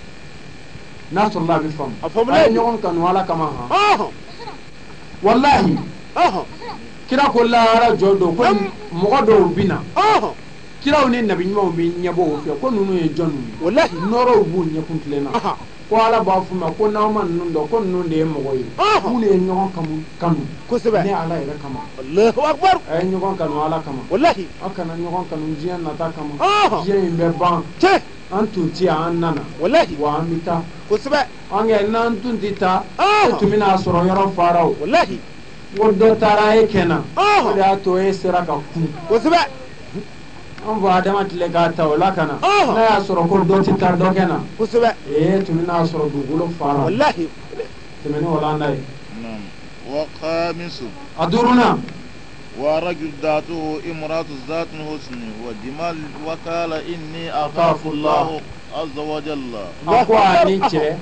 n'a sɔrɔla a bɛ faamu a faamu a ye ɲɔgɔn kanu ala kama han wallahi kira ko lahara jɔ don ko mɔgɔ dɔw bɛ na kiraw ni nabi ɲumanw bɛ ɲɛbɔ o fɛ ko ninnu ye jɔnw ye wallahi nɔrɔw b'u ɲɛkun tilenna ko ala b'a f'u ma ko n'aw ma ninnu dɔn ko ninnu de ye mɔgɔ ye minnu ye ɲɔgɔn kanu kosɛbɛ ne ala yɛrɛ kama Allahu akbar a ye ɲɔgɔn kanu ala kama wallahi aw kana ɲɔgɔn kanu diɲɛ nata kama diɲɛ in bɛ ban an tun ti yan an nana wallahi wa an bɛ taa kosɛbɛ an kɛ n'an tun tɛ taa e tun bɛna sɔrɔ yɔrɔ faraw wallahi ko dɔ taara e kɛ na o de y'a to e sera ka kun kosɛbɛ an fɔ adama tile k'a ta o la ka na n'a y'a sɔrɔ ko dɔ tɛ taa dɔ kɛ na kosɛbɛ tun bɛna sɔrɔ dugukolo fara wallahi tɛmɛni wala an da ye وخامس أدورنا ورجل ذاته امرأة ذات حسن وجمال وقال إني أخاف الله عز وجل أكو أنيتشي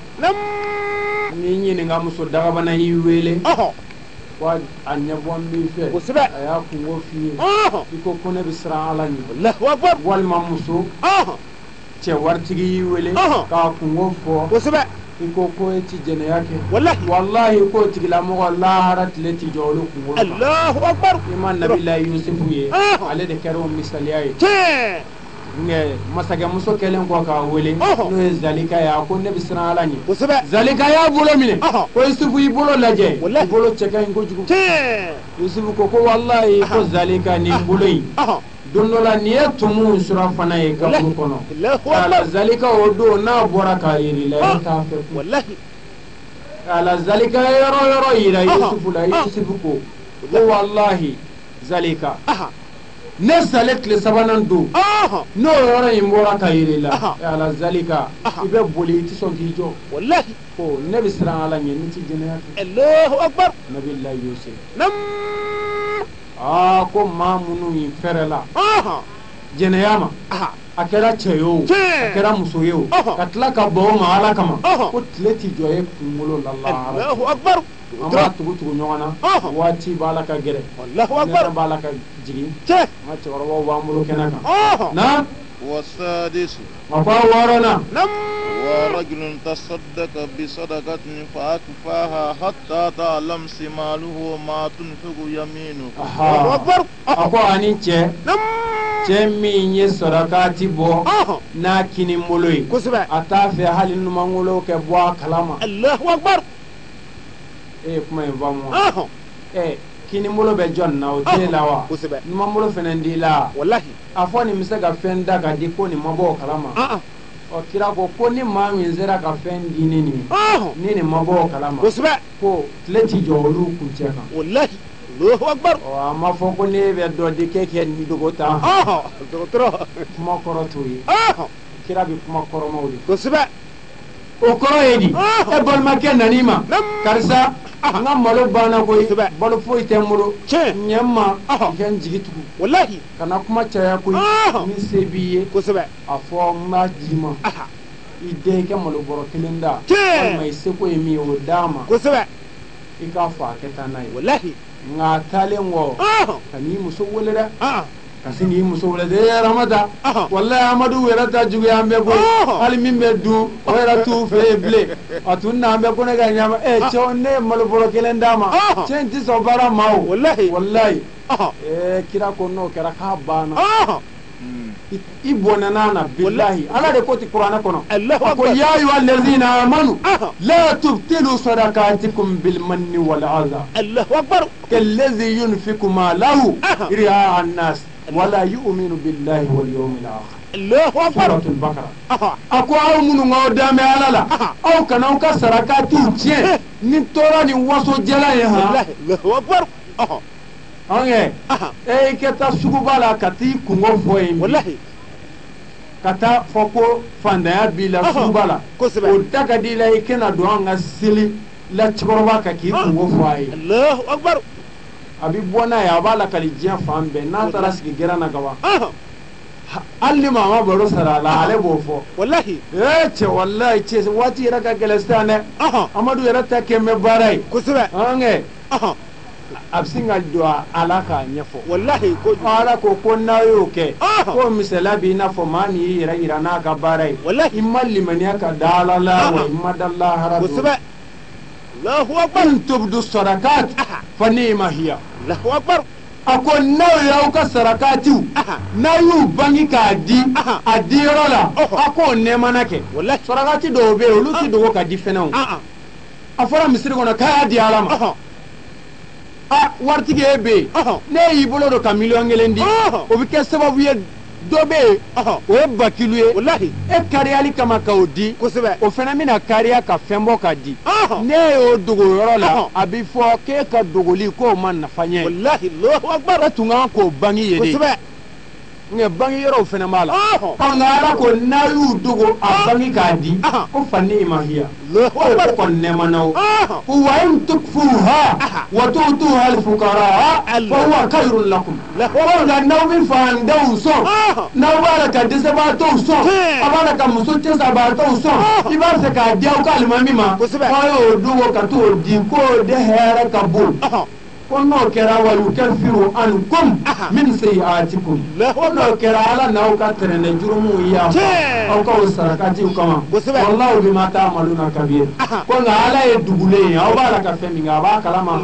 نيني نغامسو دغبنا يويلي wa anyabon bi fe kosɛbɛ aya kungo fi iko kone bi sira ala ni Allahu akbar walma muso cɛ waritigi y'i wele k'a kungo fɔ kosɛbɛ i ko ko e ti jɛnɛya kɛ wallahi ko tigilamɔgɔ lahara tile ti jɔ olu kungo kan Allahu akbar i ma nabilahi yusufu ye ale de kɛra o misaliya ye nge masakɛ muso kɛlen kɔ k'a wele n'o ye Zalika ye a ko ne bɛ siran Ala ɲɛ kosɛbɛ Zalika y'a bolo minɛ ko Yusufu i bolo lajɛ Wallahi. i bolo cɛ ka ɲi kojugu tiɲɛ Yusufu ko wallahi ko Zalika nin bolo in don dɔ la nin ye tumu surafana ye kaburu kɔnɔ Allahu ala akbar Zalika o don n'a bɔra k'a yiri la i t'a fɛ kun wallahi ala Zalika ye yɔrɔ yira Yusufu la Yusufu ko wallahi Zalika ne sale tile sabanan don n'o yɔrɔ in bɔra ka yiri la ala Zalika i bɛ boli i tɛ sɔn k'i jɔ wallahi ko ne bɛ siran Ala ɲɛ ni tɛ jɛnɛya kɛ Allahu akbar Nabilahi Yusuf nam ko maa minnu in fɛrɛla jɛnɛya ma a kɛra cɛ ye o a kɛra muso ye o ka tila ka bɔ o ma Ala kama ko tile tɛ jɔ e kunkolo la lahara Allahu akbar an b'a tugu ɲɔgɔn na waati b'a la ka gɛrɛ Allahu ne akbar yɛrɛ b'a la ka jigin tiɲɛ an ka cɛkɔrɔbaw b'an bolo kɛnɛ kan na والسادس a ko a wɔɔrɔnan nam ورجل تصدق بصدقة فأكفاها حتى تعلم شماله ما تنفق يمينه. Allahu akbar a ko ani cɛ nam cɛ min ye sarakati bɔ n'a kinibolo ye kosɛbɛ a t'a fɛ hali numanŋolo kɛ bɔ a kalama Allahu akbar e ye kuma in faamu wa kinibolo bɛ jɔn na o t'e la wa kosɛbɛ numanbolo fana d'i la wallahi a fɔ nin bɛ se ka fɛn da ka di ko nin ma bɔ o kalama ɔ kira ko ni maa min sera ka fɛn di ne nin ni nin ma bɔ o kalama kosɛbɛ ko tile ti jɔ olu kuncɛ kan wallahi Allahu akbar ɔ a ma fɔ ko ne bɛ dɔ di k'e kɛ nin dogo tan dɔgɔtɔrɔ kuma kɔrɔ t'o ye kira bɛ kuma kɔrɔmaw de kosɛbɛ o kɔrɔ ye di e balimakɛ nan'i ma karisa n ka malo banna koyi balo foyi tɛ n bolo tiɲɛ ɲɛ n ma i kɛ n jigi tugu wallahi kana kuma caya koyi ni se b'i ye kosɛbɛ a fɔ n b'a d'i ma i den i kɛ malo bɔrɔ kelen da tiɲɛ walima i seko ye min ye o d'a ma kosɛbɛ i k'a fɔ a kɛ taa n'a ye wallahi nka a taalen kɔ ka n'i muso wele dɛ ka sin k'i muso wele dɛ Ramata walayi Amadu yɛrɛ ta juguya an bɛɛ bolo hali min bɛ dun o yɛrɛ t'u fɛ yen bilen a tun n'an bɛɛ ko ne ka ɲama cɛw ne ye malo bɔrɔ kelen d'a ma cɛ in tɛ sɔn baara ma o walayi kira ko n'o kɛra k'a banna i bɔnɛna na bilahi Ala de ko ti kuranɛ kɔnɔ a ko ya ayyuhal lazina amanu la tubtilu sadaqatikum bil manni wal adha Allahu akbar kallazi yunfiqu malahu ri'a an-nas wala yu'minu billahi wal yawmil akhir Allahu akbar suratul Baqara a ko aw minnu k'aw danbɛ Ala la aw kana aw ka sarakatiw tiɲɛ ni tɔɔrɔ ni waso jala ye Allahu akbar an kɛ i ka taa suguba la ka t'i kungo fɔ yen wallahi ka taa fɔ ko fantanya b'i la suguba la kosɛbɛ o da ka di i la i kana don an ka seli la cɛkɔrɔba kan k'i kungo fɔ a ye Allahu akbar a bɛ bɔ n'a ye a b'a lakali diɲɛ fan bɛɛ n'a taara sigi gɛrɛn na kaban hali ni maa ma balo sara a la ale b'o fɔ wallahi cɛ walayi cɛ waati yɛrɛ ka gɛlɛn sisan dɛ Amadu yɛrɛ ta kɛ n bɛ baara ye kosɛbɛ an kɛ a bɛ sin ka don Ala k'a ɲɛfɔ wallahi ko Ala ko n'a y'o kɛ ko misaliya b'i n'a fɔ maa min y'i yɛrɛ yira n'a ka baara ye wallahi i ma limaniya ka da Ala la wa i ma da lahara don kosɛbɛ Allahu akbar in tubdu sadakat fa ni'ma hiya Allahu akbar a ko n'aw y'aw ka sarakatiw n'a y'u bangi k'a di a di yɔrɔ la a k'o nɛɛmana kɛ sarakati dɔw bɛ yen olu tɛ dogo ka di fɛnɛ o a fɔra misiri kɔnɔ k'a y'a di Ala ma waritigi e bɛ yen ne y'i bolo don ka miliyɔn kelen di o bɛ kɛ sababu ye dɔ bɛ yen o ye bakilu ye e kariyali kama k'o di kosɛbɛ o fana bɛna kariya ka fɛn bɔ ka di ne y'o dogo yɔrɔ la a bɛ fɔ k'e ka dogoli k'o ma nafa ɲɛ e tun kan k'o bangi ye de nka bangi yɔrɔw fana b'a la nka Ala ko n'a y'u dogo a bangi k'a di ko fa ni'ma hiya o ye ko kɔni nɛɛmana o wa in tukfuha wa tu'tuha al-fuqara fa huwa khayrun lakum nka n'aw bɛ fantanw sɔn n'aw b'a la ka dɛsɛbaatɔw sɔn a b'a la ka muso cɛsabaatɔw sɔn i b'a fɛ k'a di aw ka alimami ma aw y'o dogo ka t'o di k'o de hɛrɛ ka bon ko n'o kɛra wa yukaffiru ankum min sayyi'atikum ko n'o kɛra Ala n'aw ka tɛrɛnɛ jurumu yafa aw ka o sarakatiw kama wallahu bima ta'maluna kabir ko nka Ala ye dugulen ye aw b'a la ka fɛn min kɛ a b'a kalama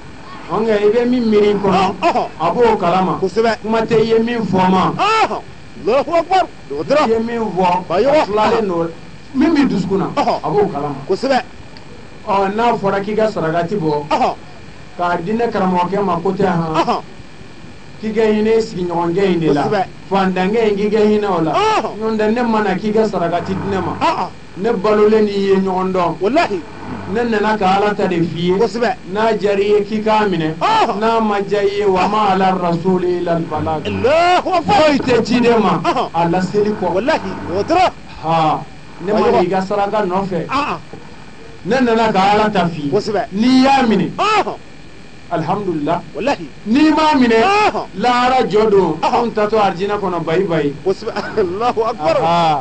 nka i bɛ min miiri kɔnɔ a b'o kalama kuma tɛ i ye min fɔ ma Allahu akbar dɔgɔtɔrɔ ye min fɔ Ayiwa. a tilalen don min b'i dusukun na Ɔhɔ. a b'o kalama kosɛbɛ n'a fɔra k'i ka sarakati bɔ k'a di ne karamɔgɔkɛ ma ko tɛ han k'i ka hinɛ sigiɲɔgɔnkɛ in de la Kosɛbɛ. fandankɛ in k'i ka hinɛ o la n'o tɛ ne mana k'i ka sarakati di ne ma ne balolen n'i ye ɲɔgɔn dɔn wallahi ne nana ka ala ta de f'i ye kosɛbɛ n'a diyara i ye k'i k'a minɛ n'a ma diya i ye wa ma ala rasuli ila albalag Allahu akbar foyi tɛ ciden ma a laseli kɔ wallahi dɔgɔtɔrɔ ne ma i ka saraka nɔfɛ ne nana ka ala ta f'i ye kosɛbɛ n'i y'a minɛ alhamdulillah wallahi n'i m'a minɛ lahara jɔ don anw tatɔ arijinɛ kɔnɔ bayi bayi kosɛbɛ Allahu akbar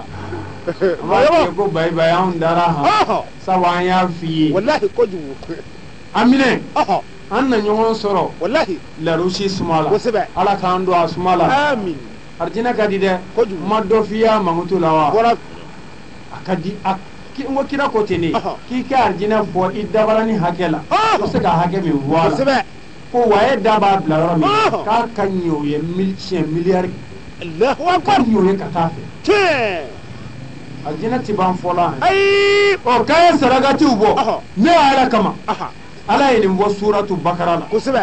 an b'a f'i ye ko bayi bayi anw dara han sabu an y'a f'i ye wallahi kojugu a minɛ an na ɲɔgɔn sɔrɔ wallahi larusi suma la kosɛbɛ ala k'an don a suma la amin arijinɛ ka di dɛ kojugu ma dɔ f'i y'a mankutu la wa bɔra a ka di n ko kira ko ten de k'i ka arijinɛ fɔ i dabara ni hakɛ la i bɛ se ka hakɛ min fɔ a la kosɛbɛ ko wa e da b'a bila yɔrɔ min k'a ka ɲɛ o ye tiɲɛ miliyari Allahu ka akbar ɲɛ o ye ka taa fɛ tiɲɛ arijinɛ ti ban fɔla ayi k'a ye sarakatiw bɔ ne ala kama ala ye nin bɔ suratu bakara la kosɛbɛ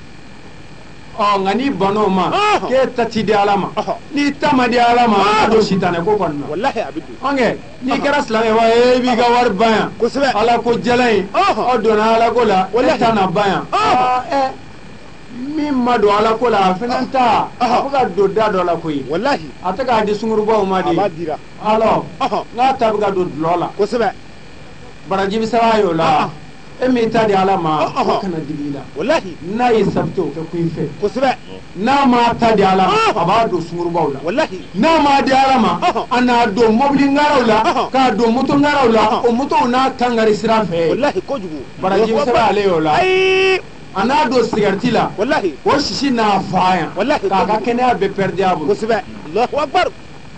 nka n'i ban'o ma k'e ta ti di ala ma n'i ta ma di ala ma a don sitanɛ ko kɔni na wallahi a bɛ don ɔnkɛ n'i kɛra silamɛ wa i b'i ka wari ban yan kosɛbɛ ala ko jɛlen in aw donna ala ko la e ta na ban yan min ma don ala ko la a fana ta a bɛ ka don da dɔ la koyi wallahi a tɛ k'a di sungurubaw ma a di b'a dira alors n'a ta bɛ ka don dulɔ la kosɛbɛ baraji bɛ saba y'o la e min ta di ala ma o kana digi i la wallahi n'a ye sabute o kɛ ko i fɛ kosɛbɛ n'a ma ta di ala ma a b'a don sungurubaw la wallahi n'a ma di ala ma a n'a don mobili ngaraw la k'a don moto ngaraw la o motow n'a kangari sira fɛ wallahi kojugu baraji bɛ saba ale y'o la ayi a n'a don sigariti la wallahi o sisi n'a fa yan wallahi k'a ka kɛnɛya bɛɛ pɛridi a bolo kosɛbɛ Allahu akbar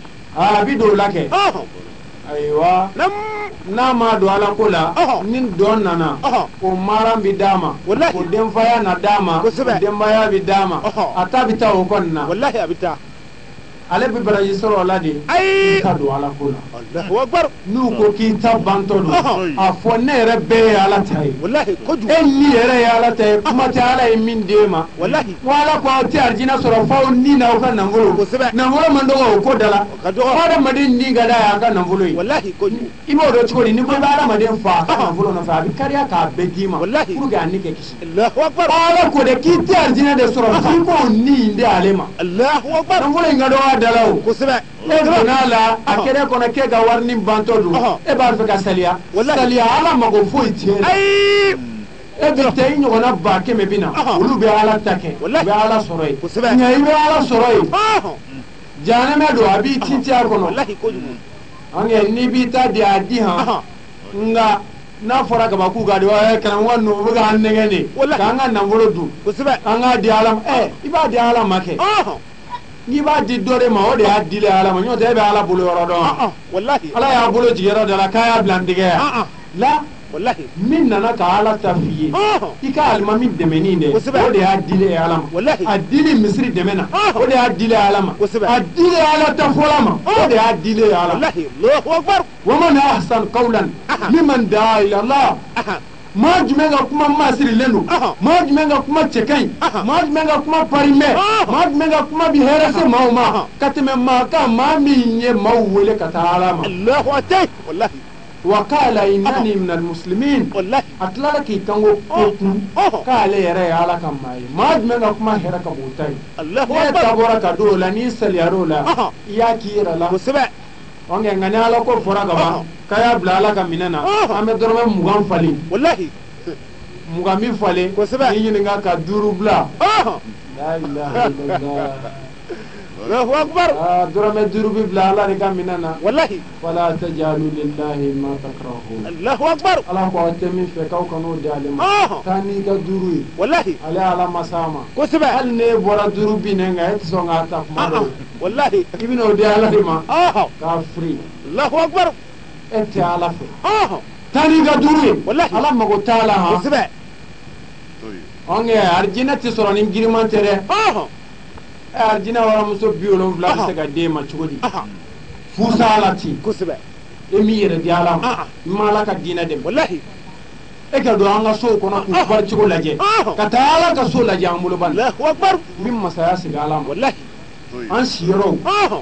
a bi don o la kɛ ayiwa n'a ma don ala ko la ni dɔn nana o maran bi d'a ma o denfaya na d'a ma o denbaya bi d'a ma a ta bi taa o kɔni na wallahi a bɛ taa ale bi baraji sɔrɔ o la de ayi i ka don ala ko la Allahu akbar n'u ko k'i ta bantɔ don a fɔ ne yɛrɛ bɛɛ ye ala ta ye wallahi kojugu e ni yɛrɛ ye ala ta ye kuma tɛ ala ye min d'e ma wallahi ko ala ko aw tɛ arijinɛ sɔrɔ f'aw ni na aw ka nafolo kosɛbɛ nafolo man dɔgɔ o ko da la ka dɔgɔ adamaden ni ka d'a ye a ka nafolo ye wallahi kojugu i b'o dɔn cogo di ni ko i bɛ adamaden fa a ka nafolo nɔfɛ a bɛ kariya k'a bɛɛ d'i ma wallahi pour que a ni kɛ kisi Allahu akbar ala ko de k'i tɛ arijinɛ de sɔrɔ f'i k'o ni di ale ma Allahu akbar nafolo in ka dɔgɔ a da la o kosɛbɛ e donna a la a kɛnɛ kɔnɔ k'e ka wari ni bantɔ don e b'a fɛ ka saliya saliya ala mago foyi t'e la ayi e bɛ taa i ɲɔgɔnna ba kɛmɛ bɛ na olu bɛ ala ta kɛ u bɛ ala sɔrɔ yen nka i bɛ ala sɔrɔ yen janɛmɛ don a b'i tinti a kɔnɔ wallahi kojugu an kɛ n'i b'i ta di a di han nka n'a fɔra kaba k'u ka di karamɔgɔ ninnu u bɛ k'an nɛgɛn de k'an ka nafolo dun kosɛbɛ an k'a di ala ma i b'a di ala ma kɛ n'i b'a di dɔ de ma o de y'a dile ala ma n'o tɛ e bɛ ala bolo yɔrɔ dɔn wallahi ala y'a bolo jigin yɔrɔ dɔ la k'a y'a bila n tigɛ yan la wallahi min nana ka ala ta f'i ye i ka alimami dɛmɛni dɛ o de y'a dile ala ma a dili misiri dɛmɛ na o de y'a dile ala ma a dile ala ta fɔla ma o de y'a dile ala ma Allahu akbar wa man ahsan qawlan mimman daa ila Allah maa jumɛn ka kuma masirilen don maa jumɛn ka kuma cɛ ka ɲi maa jumɛn ka kuma parimɛ maa jumɛn ka kuma bi hɛrɛ se maaw ma ka tɛmɛ maa kan maa min ye maaw wele ka taa ala ma Allahu akbar wallahi wa qala innani minal muslimin wallahi a tilala k'i kanko ko kun k'ale yɛrɛ ye ala ka maa ye maa jumɛn ka kuma hɛrɛ ka bon ta ye ne ta bɔra ka don o la n'i saliyar'o la i y'a k'i yɛrɛ la kosɛbɛ nka ni ala ko fɔra ka ban k'a y'a bila ala ka minɛ na an bɛ dɔrɔmɛ 20 falen wallahi 20 min falen n'i ɲininka ka 5 bila la ilaha illallah Allahu akbar dɔrɔmɛ 5 bi bila ala de ka minɛ na wallahi wala tajalu lillahi ma takrahun Allahu akbar ala ko aw tɛ min fɛ k'aw kan'o di ale ma taa n'i ka 5 ye wallahi ale ala ma s'a ma kosɛbɛ hali n'e bɔra 5 bin ne nka e tɛ sɔn k'a ta kuma dɔw wallahi i bɛna o di ala de ma k'a firi Allahu akbar e tɛ ala fɛ taa n'i ka 5 ye ala mago t'a la han kosɛbɛ arijinɛ tɛ sɔrɔ ni giriman tɛ dɛ arjina wara muso biolon vla se ga de ma chugodi fusalati kosɛbɛ emi yere di ala mala ka dina dem wallahi e ka do an ka so kono ku bar chugo laje ka ta ala ka so laje an bolo ban Allahu akbar min masaya siga ala wallahi an siyoro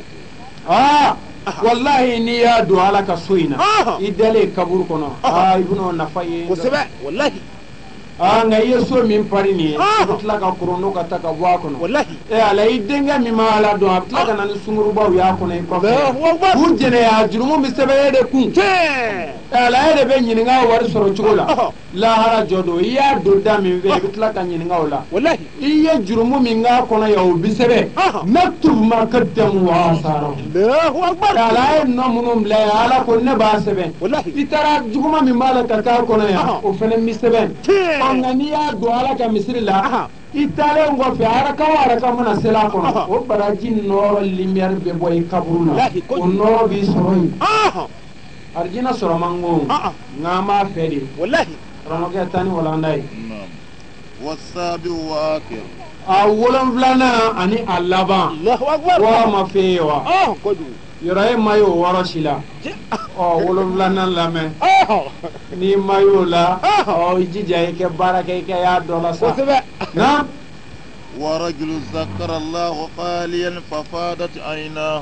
wallahi ni ya do ala ka so ina idale kabur kono ibnu nafaye kosɛbɛ wallahi nga yeso min pari ni tla ka krono ka ta ka wa kono wallahi ala idenga mi ma ala do tla ka nan sunguru ba ya kono ko ku jene ya jurumu mi sebe de kun ala ede be nyininga wari soro chugola la hara jodo ya do da mi be tla ka nyininga wala wallahi iye jurumu mi nga kono ya obi sebe naktub ma kaddam wa asara Allahu akbar ala no munum la ala ko ne ba sebe wallahi itara juguma mi mala ka ta kono ya o fene mi sebe ni y'a don ala ka misiri la i taalen kɔfɛ araka mana sela kɔnɔ o baraji nɔrɔ lumière bɛ bɔ i kaburu la o nɔrɔ b'i sɔrɔ yen arijina sɔrɔ man go nka an b'a fɛ de karamɔgɔkɛ taa ni walanda ye wasabi waakir a wolonfilanan ani a laban wɔɔrɔ ma f'e ye wa yɔrɔ e ma y'o wɔɔrɔ si la wolonfilanan lamɛn ni ma y'o la i jija i kɛ baara kɛ i kɛ y'a dɔ la sa na ورجل ذكر الله خاليا ففادت عيناه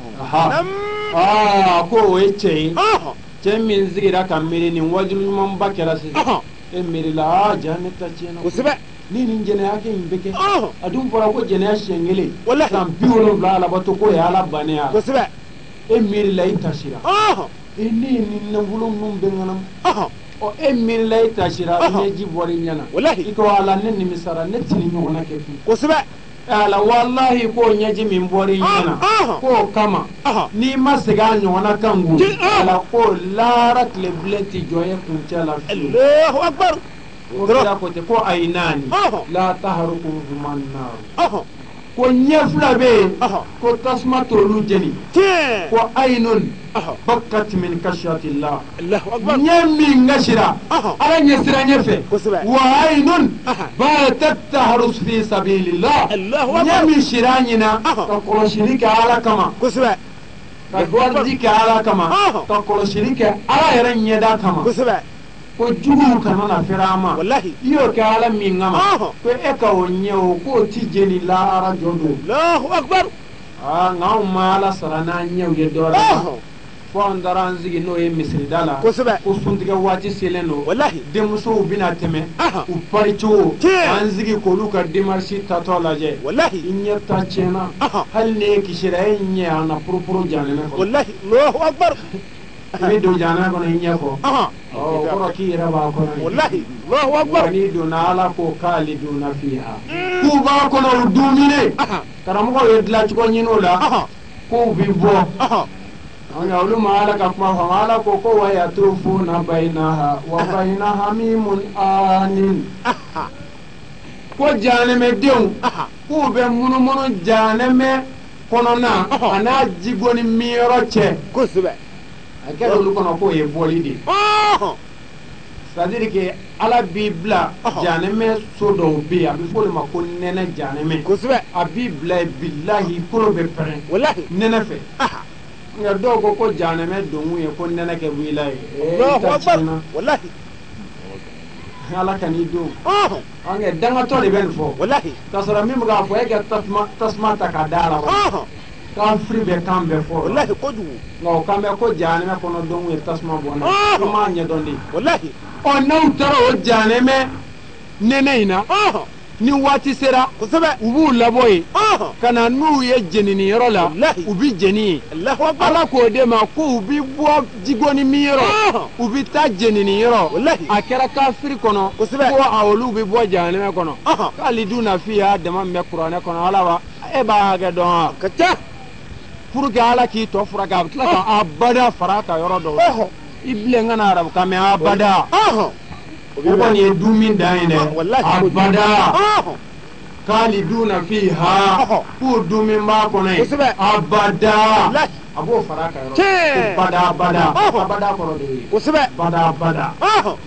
ko o ye cɛ ye cɛ min sigira ka miiri nin wajulu ɲumanba kɛra sisan e miiri la ja ne ta tiɲɛna ni nin jɛnɛya kɛ in bɛ kɛ a dun fɔra ko jɛnɛya siɲɛ kelen san 70 alabato ko ye ala bannen a e miiri la i tasira e ni nin nafolo ninnu bɛ ŋanam e miiri la i tasira ɲɛji bɔra i ɲɛna i ko ala ne nimisara ne tɛ nin ɲɔgɔnna kɛ tun ala wallahi ko ɲɛji min bɔra i ɲɛna k'o kama n'i ma segin a ɲɔgɔnna kan kun ala ko laara tile bilen tɛ jɔ ye kuncɛ la fiyewu o kira ko ten ko ayi naani la taharuku human naaru ko ɲɛ fila bɛ yen ko tasuma t'olu jeni ko aynun bakkat min kashiyatillah ɲɛ min kasira ala ɲɛ sira ɲɛfɛ wa aynun batat taharus fi sabilillah ɲɛ min sira ɲina ka kɔlɔsili kɛ ala kama ka duwaji kɛ ala kama ka kɔlɔsili kɛ ala yɛrɛ ɲɛda kama ko jugu kana na fɛrɛ an ma i y'o kɛ ala min kama ko e ka o ɲɛ o k'o ti jeni lahara jɔ don nka anw ma ala sara n'an ɲɛw ye dɔ la fo an taara an sigi n'o ye misiririda la ko suntigɛ waati selen don denmusow bɛna tɛmɛ u pari cogo an sigi k'olu ka demarche tatɔ lajɛ i ɲɛ ta tiɲɛna hali ne kisira e ɲɛ a na purupuru janɛmɛ kɔnɔ i bɛ don janɛmɛ kɔnɔ i ɲɛ kɔ o kɔrɔ k'i yɛrɛ b'a kɔnɔ n'i donna ala ko k'ale donna fiha k'u b'a kɔnɔ u dumine karamɔgɔw ye dilancogo ɲini o la k'u bi bɔ nka olu ma ala ka kuma faamu ala ko wa yatufuna bainaha wa baina hamimun anin ko janɛmɛdenw k'u bɛ munumunu janɛmɛ kɔnɔna a n'a jigoni min yɔrɔ cɛ a kɛra olu kɔnɔ k'o ye bɔli de c'est-à-dire que ala b'i bila janɛmɛ so dɔw bɛ yen a bɛ fɔ olu ma ko nɛnɛ janɛmɛ a b'i bila yen bilahi kolo bɛ pɛrɛn nɛnɛ fɛ nka dɔw ko janɛmɛ donkun ye ko nɛnɛ kɛ b'i la ye i ta tiɲɛna ala ka n'i don nka dangatɔ de bɛ nin fɔ k'a sɔrɔ min bɛ k'a fɔ e ka tasuma ta k'a da la kan firi bɛ kan bɛɛ fɔ nka o kan bɛ ko janɛmɛ kɔnɔ donkun ye tasuma bɔnna i m'a ɲɛdɔn de n'aw taara o janɛmɛ nɛnɛ in na ni waati sera u b'u labɔ yen ka na n'u ye jeniniyɔrɔ la u bi jeni yen ala k'o de ma ko u bi bɔ jigoni min yɔrɔ u bi taa jeniniyɔrɔ a kɛra kafiri kɔnɔ ko olu bi bɔ janɛmɛ kɔnɔ k'ale dun na fi y'a dama min bɛ kuranɛ kɔnɔ ala wa e b'a hakɛ dɔn wa ka ca pour que ala k'i tɔ furakɛ a bɛ tila ka abada fara a ka yɔrɔ dɔw i bilen ka na arabukan mɛn abada o kɔni ye du min dan ye dɛ abada khaliduna fiha k'o du min b'a kɔnɔ ye abada a b'o fara a ka yɔrɔ bada abada abada kɔrɔ de ye bada abada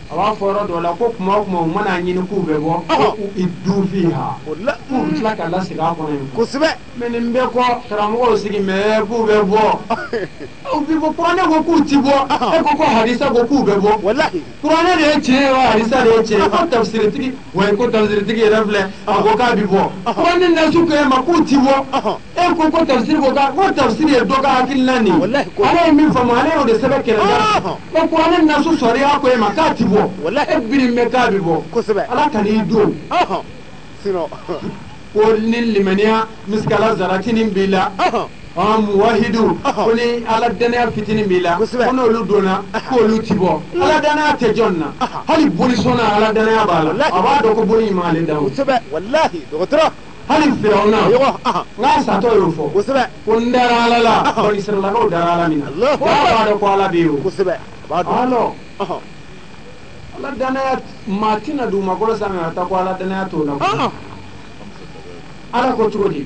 aba fɔra dɔ la ko kuma o kuma u mana ɲini k'u bɛ bɔ iddu fiha k'u tila ka lasegin a kɔnɔ yen kosɛbɛ mais nin bɛɛ kɔ karamɔgɔw sigi mais k'u bɛ bɔ u bi bɔ kuranɛ ko k'u ti bɔ e ko hadisa ko k'u bɛ bɔ wallahi kuranɛ de ye tiɲɛ ye wa hadisa de ye tiɲɛ ye ko tafsiritigi wa ko tafsiritigi yɛrɛ filɛ a ko k'a bi bɔ kuranɛ nasu ko e ma k'u ti bɔ e ko tafsiri ko tafsiri ye dɔ ka hakilina nin ale ye min faamu ale y'o de sɛbɛn kɛlɛ da ko kuranɛ nasu sɔrɔ ko e ma k'a ti bɔ e birin bɛ k'a bi bɔ kosɛbɛ ala ka n'i don sinon ko ni limaniya miskala zaratinin b'i la muwahidu ko ni ala danaya fitinin b'i la ko n'olu donna k'olu ti bɔ ala danaya tɛ jɔn na hali boli sɔnna ala danaya b'a la a b'a dɔn ko boli in m'ale dan kosɛbɛ wallahi dɔgɔtɔrɔ hali firawuna n'a satɔ y'o fɔ kosɛbɛ ko n dara ala la bani israilakaw dara ala min na k'a b'a dɔn ko ala bɛ yen o kosɛbɛ b'a dɔn alors ala danaya maa tɛna dugumakolo sanfɛ ka taa ko ala danaya t'o la ala ko cogo di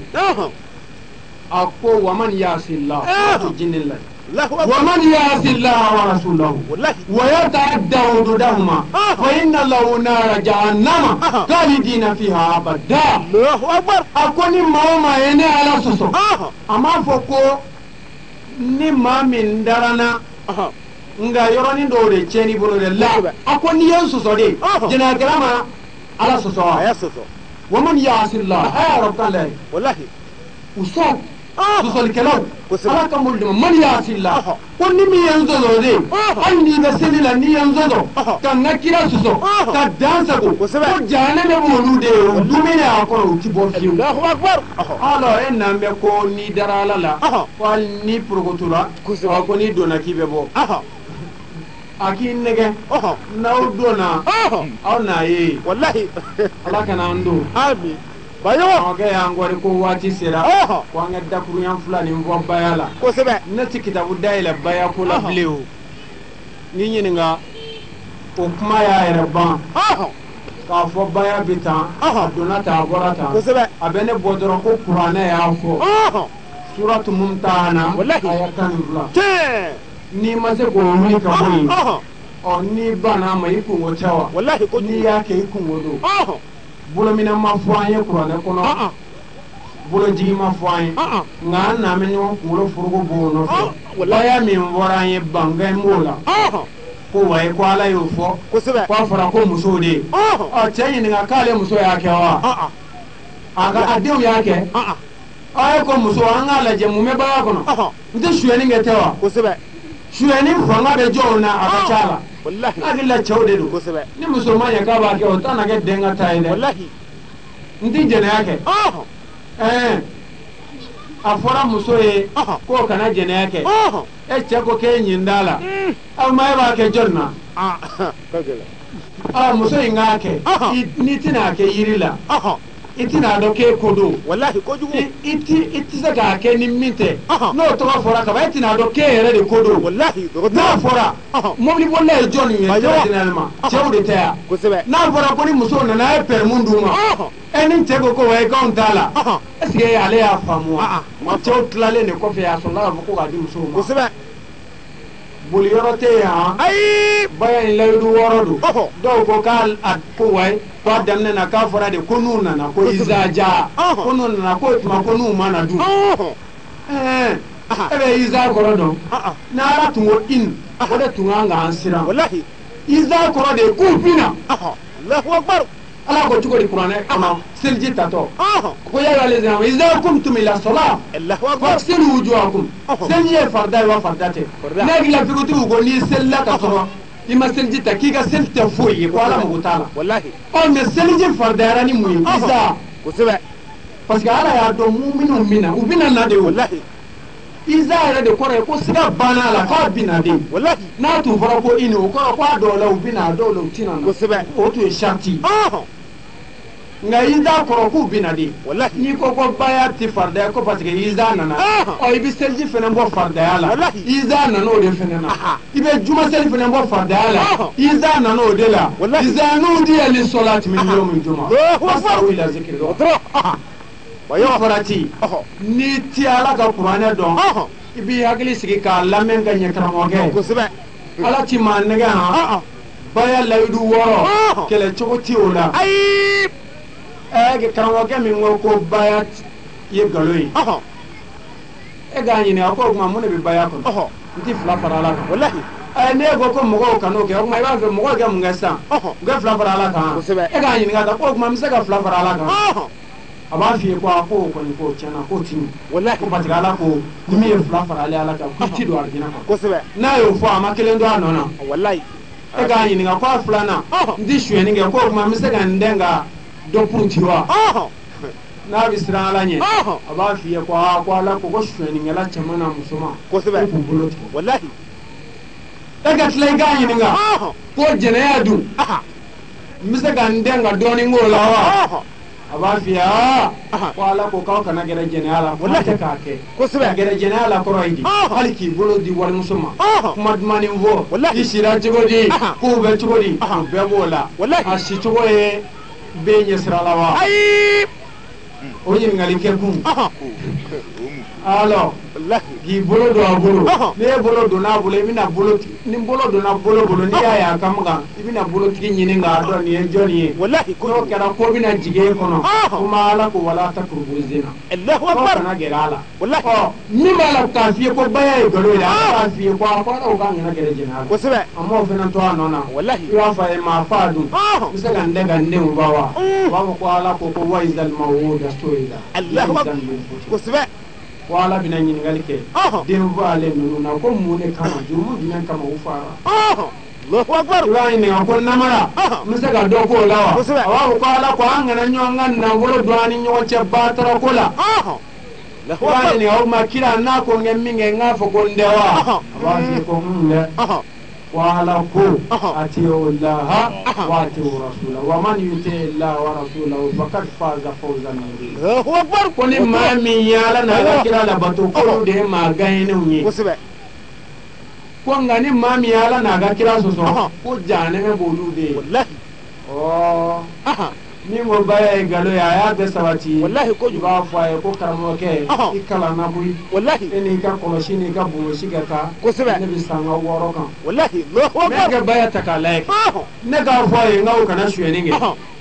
a ko waman yasillah jinnillahi waman yasillah wa rasulahu wa yata'adda hududahuma fa inna lahu nara jahannama khalidina fiha abada a ko ni maa o maa ye ne ala sɔsɔ a m'a fɔ ko ni maa min darana nga yɔrɔnin dɔw de tiɲɛni bolo de la a ko n'i ye n sɔsɔ de jɛnɛyakɛla ma ala sɔsɔ wa a y'a sɔsɔ waman yasillah a y'a yɔrɔ kan lajɛ wallahi u sɔn sɔsɔlikɛlaw ala ka molu de ma man yasillah ko ni min ye n sɔsɔ de hali n'i bɛ seli la n'i ye n sɔsɔ ka n ka kira sɔsɔ ka dan sago ko jahanɛmɛ b'olu de ye o dumuni y'a kɔnɔ u ti bɔ fiyewu alors e n'an bɛ ko n'i dara ala la ko hali n'i porokotora ko n'i donna k'i bɛ bɔ a k'i nɛgɛ n'aw donna aw n'a ye wallahi ala kana an don amin bayo kɛ y'an kɔri ko waati sera ko an ka dakuruɲan fila nin fɔ baya la kosɛbɛ ne tɛ kitabu dayɛlɛ baya ko la bilen o n'i ɲininka o kuma y'a yɛrɛ ban k'a fɔ baya bi tan a donna tan a bɔra tan kosɛbɛ a bɛ ne bɔ dɔrɔn ko kuranɛ y'a fɔ suratu mumtahana aya 12 n'i ma se k'o wuli ka bɔ yen n'i banna ma i kungo tɛ wa n'i y'a kɛ i kungo don bolominɛ ma fɔ an ye kuranɛ kɔnɔ bolojigi ma fɔ an ye nka an n'an bɛ ɲɔgɔn kunkolo foroko b'o nɔfɛ waya min fɔra an ye bangɛn b'o la ko wayi ko ala y'o fɔ k'a fɔra ko musow de ye cɛ ɲininka k'ale muso y'a kɛ wa a denw y'a kɛ a ye ko muso an k'a lajɛ mun bɛ baya kɔnɔ n tɛ suyɛni kɛ tɛ wa suyɛni fanga bɛ jɔnw na a ka ca la hakili la cɛw de don ni muso ma ɲɛ k'a b'a kɛ o t'a na kɛ den ka ta ye dɛ n tɛ jɛnɛya kɛ a fɔra muso ye k'o kana jɛnɛya kɛ e cɛ ko k'e ɲin t'a la aw ma e b'a kɛ jɔn na muso in k'a kɛ n'i tɛna kɛ yiri la i tɛna dɔn k'e ko don i tɛ se k'a kɛ ni min tɛ n'o tɔgɔ fɔra kaban e tɛna dɔn k'e yɛrɛ de ko don n'a fɔra mɔbilibolila ye jɔn ye généralement cɛw de tɛ yan n'a fɔra ko ni muso nana a ye pɛrɛmu d'u ma e ni cɛ ko wa k'anw t'a la est ce que ale y'a faamu wa cɛw tilalen de kɔfɛ a sɔrɔla k'a fɔ ko k'a di musow ma boli yɔrɔ tɛ yan baya in layidu 6 don dɔw ko k'a ko wayi k'a daminɛ na k'a fɔra de ko n'u nana ko izaja ko n'u nana ko tuma ko n'u ma na dun e bɛ iza kɔrɔ dɔn n'ala tun ko in o de tun kan k'an siran iza kɔrɔ de ye k'u bina ala ko cogo di kuranɛ kɔnɔ seliji tatɔ ko ya ayyuha allazina amanu iza qumtum ila salat faghsilu wujuhakum seliji ye farida ye wa farida tɛ ne hakili la figutigiw ko n'i selila ka sɔrɔ i ma seliji ta k'i ka seli tɛ foyi ye ko ala mago t'a la mais seliji faridayara ni mun ye iza parce que ala y'a dɔn muminun min na u bɛna na de o iza yɛrɛ de kɔrɔ ye ko siga banna la k'a bina de n'a tun fɔra ko ini o kɔrɔ k'a dɔw la u bina a dɔw la u tina na o tun ye sariti nka iza kɔrɔ k'u bina de n'i ko ko baya ti faridaya ko parce que iza nana i bɛ seliji fana bɔ faridaya la iza nana o de fana na i bɛ juma seli fana bɔ faridaya la iza nana o de la iza nudiya lissolati min yawmil juma fasaw ila zikrillah o farati n'i ti ala ka kuranɛ dɔn i b'i hakili sigi k'a lamɛn ka ɲɛ karamɔgɔkɛ ala ti maa nɛgɛ baya layidu wɔɔrɔ kɛlɛ cogo ti o la ayi karamɔgɔkɛ min ko ko baya ye nkalon ye e k'a ɲininka ko o tuma mun de bɛ baya kɔnɔ n ti fila fara ala kan wallahi ne ko ko mɔgɔw kan'o kɛ o tuma i b'a fɛ mɔgɔw kɛ mun kɛ sisan u kɛ fila fara ala kan kosɛbɛ e k'a ɲininka ta ko o tuma n bɛ se ka fila fara ala kan a b'a f'i ye ko a ko o kɔni ko tiɲɛna k'o ti ɲɛ wallahi ko parce que ala ko ni min ye fila fara ala kan k'i ti don alijinɛ kɔnɔ kosɛbɛ n'a y'o fɔ a ma kelen to a nɔ na wallahi e k'a ɲininka ko a filanan n ti suyɛni kɛ ko o tuma n bɛ se ka n den ka dɔ puruti wa n'a bɛ siran ala ɲɛ a b'a f'i ye ko ala ko suyɛnikɛla cɛman na musoman kosɛbɛ k'u bolo tigɛ wallahi e ka tila i k'a ɲininka ko jɛnɛya dun n bɛ se ka n den ka dɔɔnin k'o la wa a b'a f'i ye ko ala ko k'aw kana gɛrɛ jɛnɛya la kuma tɛ k'a kɛ kosɛbɛ ka gɛrɛ jɛnɛya la kɔrɔ ye di hali k'i bolo di walimuso ma kuma dumanin fɔ i sira cogo di k'u bɛ cogo di u bɛɛ b'o la a si cogo ye bɛɛ ɲɛsira la wa ayi o ɲininkali kɛ kun alors k'i bolo don a bolo n'i ye bolo donna a bolo i bɛna ni bolo donna bolo n'i y'a ye a kan i bɛna bolotigi ɲini k'a dɔn nin ye jɔn ye n'o kɛra ko bɛna jigin e kɔnɔ kuma ala ko wala takuru zina k'aw kana gɛrɛ a la min b'a la k'a f'i ye ko baya ye nkalon ye a b'a f'i ye ko a kɔrɔ k'an kana gɛrɛ jɛnɛya la kosɛbɛ a m'o fana to a nɔ na i b'a fɔ a ye maa fa dun n bɛ se ka n den ka n denw ba wa u b'a fɔ ko ala ko wa izalima wo da so yi la kosɛbɛ ko ala bɛna ɲininkali kɛ den fale ninnu na ko mun de kama jurumu jumɛn kama u fara i b'a ɲininka ko namara n bɛ se ka dɔ k'o la wa a b'a fɔ ko ala ko an kana ɲɔgɔn ka nafolo don an ni ɲɔgɔn cɛ batara ko la i b'a ɲininka o ma kira n'a ko n kɛ min kɛ n k'a fɔ ko n tɛ wa a b'a f'i ye ko dɛ وعلى كل أتيوا الله وأتيوا رسوله ومن يطع الله ورسوله فقد فاز فوزا عظيما هو أكبر كوني ما من يالا نالا كلا لباتو كل ده ما غاينوني كون غني ما من يالا نالا كلا سوسو كو جانه بولو ده والله ni mo baya galo ya da sabati wallahi ko juba fa ya ko karamo ke ikala na buri wallahi ni ka koloshi ni ka buwo shiga ka ko sebe ne bi sanga woro kan wallahi lo ho ga baya takalai ne ga fa ya ngau kana shueni nge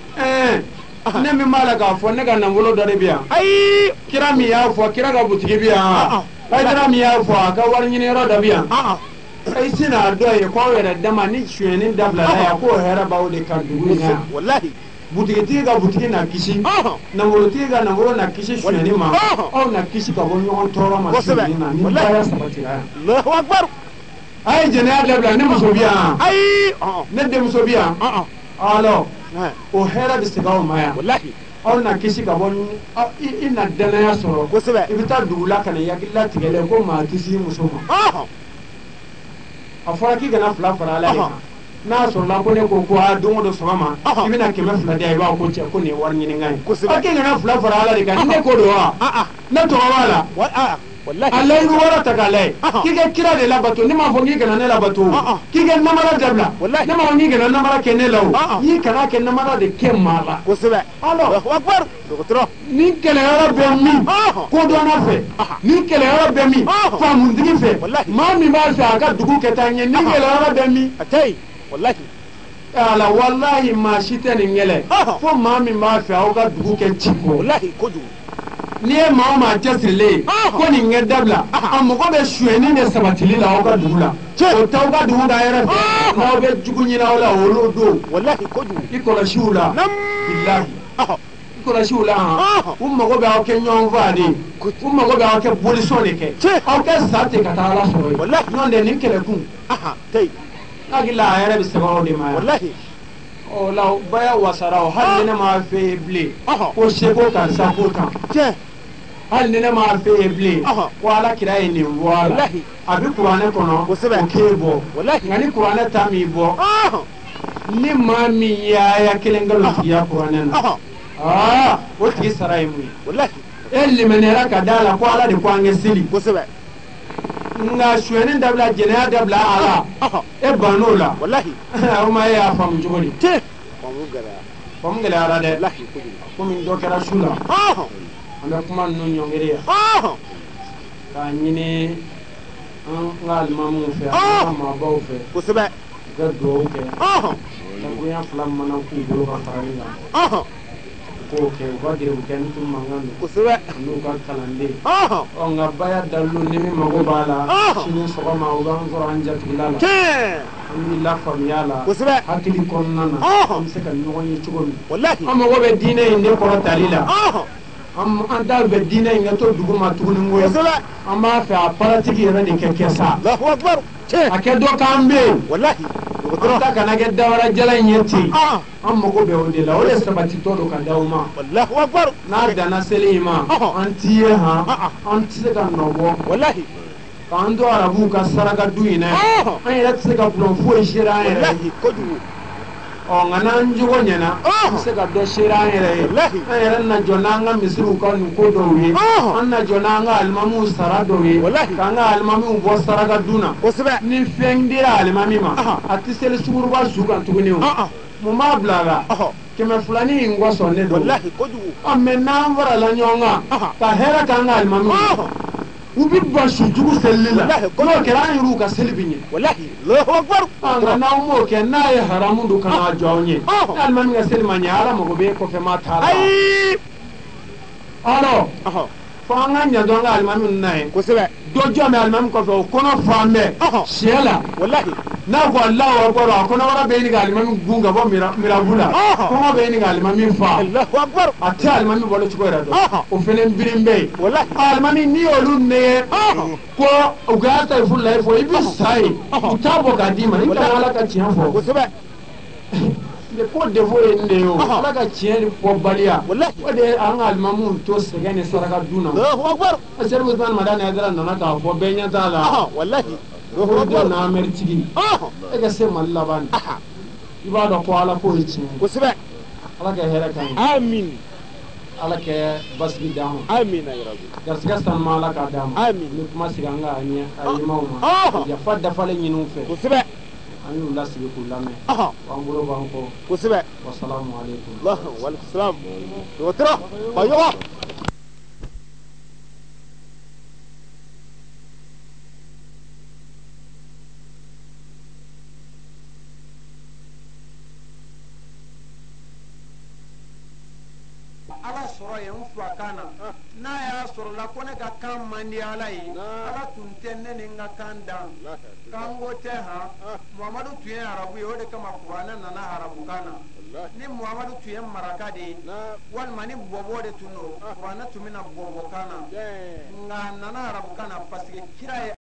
ne mi mala ga fo ne ga nan wolo dare biya ai kira mi ya fo kira ga butigi biya ai kira mi ya fo ka war nyini ro da biya ai sina do ye ko wera dama ni shueni dabla ya ko hera bawo de kan dugu nya wallahi butigi ka butigi na kisi nangolotigi ka nangolo na kisi suyɛni ma aw na kisi ka bɔ ɲɔgɔn tɔɔrɔ ma suyɛni na ni baya sabatira yan a ye jɛnɛya dabila ne muso bi yan ne denmuso bi yan alors o hɛrɛ bɛ segin aw ma yan aw na kisi ka bɔ i na danaya sɔrɔ i bɛ taa dugu la ka na yakilila tigɛlen ko maa kisi muso ma a fɔra k'i kana fila fara ala ye kan n'a sɔrɔla ko ne ko ko a don o don sɔgɔma i bɛna 200 di yan i b'a ko cɛ ko nin ye wari ɲininka ye a k'e kana fila fara ala de kan ne ko don wa ne tɔgɔ b'a la a layidu wɔɔrɔ ta k'a lajɛ k'i ka kira de labato ne m'a fɔ k'i kana ne labato k'i ka namara dabila ne m'a fɔ k'i kana namara kɛ ne la o n'i kana kɛ namara de kɛ maa la alors ni kɛlɛyɔrɔ bɛ min kodɔnna fɛ ni kɛlɛyɔrɔ bɛ min faamutigi fɛ maa min b'a fɛ a ka dugu kɛ taa ɲɛ ni kɛlɛyɔrɔ bɛ min wallahi ala wallahi maa si tɛ nin kɛlɛ fo maa min b'a fɛ aw ka dugu kɛ ci kɔ wallahi kojugu n'i ye maa o maa cɛsirilen ye ko nin kɛ dabila a mɔgɔ bɛ suyɛni de sabatili la aw ka dugu la o t'aw ka dugu ka yɛrɛ fɛ n'aw bɛ jugu ɲini aw la olu don wallahi kojugu i kɔlɔsi u la bilahi i kɔlɔsi u la u mago bɛ aw kɛ ɲɔgɔn faa de u mago bɛ aw kɛ bolisɔn de kɛ aw kɛ sa ten ka taa ala sɔrɔ ye ɲɔgɔn tɛ nin kɛlɛkun hakili a yɛrɛ bɛ sɛbɛn aw de ma yan ɔ la baya wasara o hali ni ne m'a fɛ ye bilen ko seko karisa ko tan hali ni ne m'a fɛ ye bilen ko ala kira ye nin bɔ a la a bɛ kuranɛ kɔnɔ o k'e bɔ nka ni kuranɛ ta m'i bɔ ni maa min y'a kelen nkalontigiya kuranɛ na o tigi sara ye mun ye e limaniya ka da la ko ala de ko an kɛ seli nka suyɛni dabila jɛnɛya dabila a la e bann'o la aw ma e y'a faamu cogo di faamu gɛlɛyara dɛ komi dɔ kɛra su la an bɛ kuma ninnu ɲɔngiri yan k'a ɲini an ka alimamuw fɛ an ka maabaw fɛ ka duwawu kɛ dagoya fila mana k'u bolo ka farali kan k'o kɛ u ka gɛrɛ u kɛ n tun mankan don kosɛbɛ n'u ka kalanden nka baya dalu ni min mago b'a la sini sɔgɔma u b'an sɔrɔ an jatigila la an b'i lafaamuya la kosɛbɛ hakili kɔnɔna na an bɛ se ka ɲɔgɔn ye cogo min wallahi an mago bɛ diinɛ in de kɔrɔ tali la an da bɛ diinɛ in ka to dugu ma tuguni ko kosɛbɛ an b'a fɛ a paratigi yɛrɛ de kɛ sa Allahu akbar a kɛ dɔ k'an bɛ yen wallahi an ta kana kɛ dawara jala in ye ten an mago bɛ o de la o de sabatitɔ don ka d'aw ma Allahu akbar n'a danna seli in ma an t'i ye an tɛ se ka nɔ bɔ wallahi k'an to arabuw ka saraka du in na an yɛrɛ tɛ se ka bulon foyi sera an yɛrɛ wallahi kojugu nka n'an jogo ɲɛna an bɛ se ka dɔ sera an yɛrɛ ye wallahi an yɛrɛ na jɔ n'an ka misiriw ka nin ko dɔw ye an na jɔ n'an ka alimamiw sara dɔw ye wallahi k'an ka alimamiw bɔ saraka dun na kosɛbɛ ni fɛn dira alimami ma a tɛ seli suguruba su kan tuguni o mun b'a bila a la 200 in kɔsɔn ne don wallahi kojugu mɛ n'an farala ɲɔgɔn kan ka hɛrɛ k'an ka alimamiw u bɛ ban su jugu selili la n'o kɛra an yɛrɛ ka seli bɛ ɲɛ wallahi Allahu akbar nka n'an m'o kɛ n'a ye haramu don kana jɔ anw ye ni alimami ka seli ma ɲɛ ala mago bɛ kɔfɛma t'a la ayi alors fo an ka ɲɛ dɔn an ka alimami ninnu na ye kosɛbɛ dɔ jɔ mɛ alimami kɔfɛ o kɔnɔ fan bɛɛ sɛ la wallahi n'a ko Alahu akbar a kɔnɔ wɛrɛ bɛ ɲini ka alimami gun ka bɔ mirabu la kɔngɔ bɛ ɲini ka alimami fa Allahu akbar a tɛ alimami bɔlen cogo yɛrɛ dɔn o fana biri bɛ yen wallahi alimami n'i y'olu nɛgɛ ko u ka ta furu la i fɔ i bɛ sa ye u t'a bɔ k'a d'i ma i ka ala ka tiɲɛ fɔ kosɛbɛ ko defo ye nin de ye o ala ka tiɲɛ fɔ baliya wallahi o de ye an ka alimamiw to sɛgɛn ni saraka dun na Allahu akbar sɛrifu usman madani adara nana k'a fɔ bɛɛ ɲɛ t'a la wallahi forodenw na ameritigi e ka se mali laban i b'a dɔn ko ala k'o ye tiɲɛ kosɛbɛ ala ka hɛrɛ kan ye amin ala kɛ basigi d'an ma amin ya rabbi garisɛgɛ sanuma ala k'a d'an ma amin ni kuma sigi an ka a ɲɛmaw ma yafa dafalen ɲini u fɛ kosɛbɛ an y'u lasigi k'u lamɛn k'an bolo b'an kɔ kosɛbɛ wasalamu alaikum wa alaikum salam dɔgɔtɔrɔ bayowa ala sɔrɔ ye n fa kan na n'a y'a sɔrɔ la ko ne ka kan man di ala ye ala tun tɛ ne ni n ka kan dan kan ko tɛ muhamadu tun ye arabu ye o de kama kuranɛ nana arabu kan na ni muhamadu tun ye maraka de ye walima ni bɔbɔ de tun don kuranɛ tun bɛna bɔbɔ kan na nka a nana arabu kan na parce que kira ye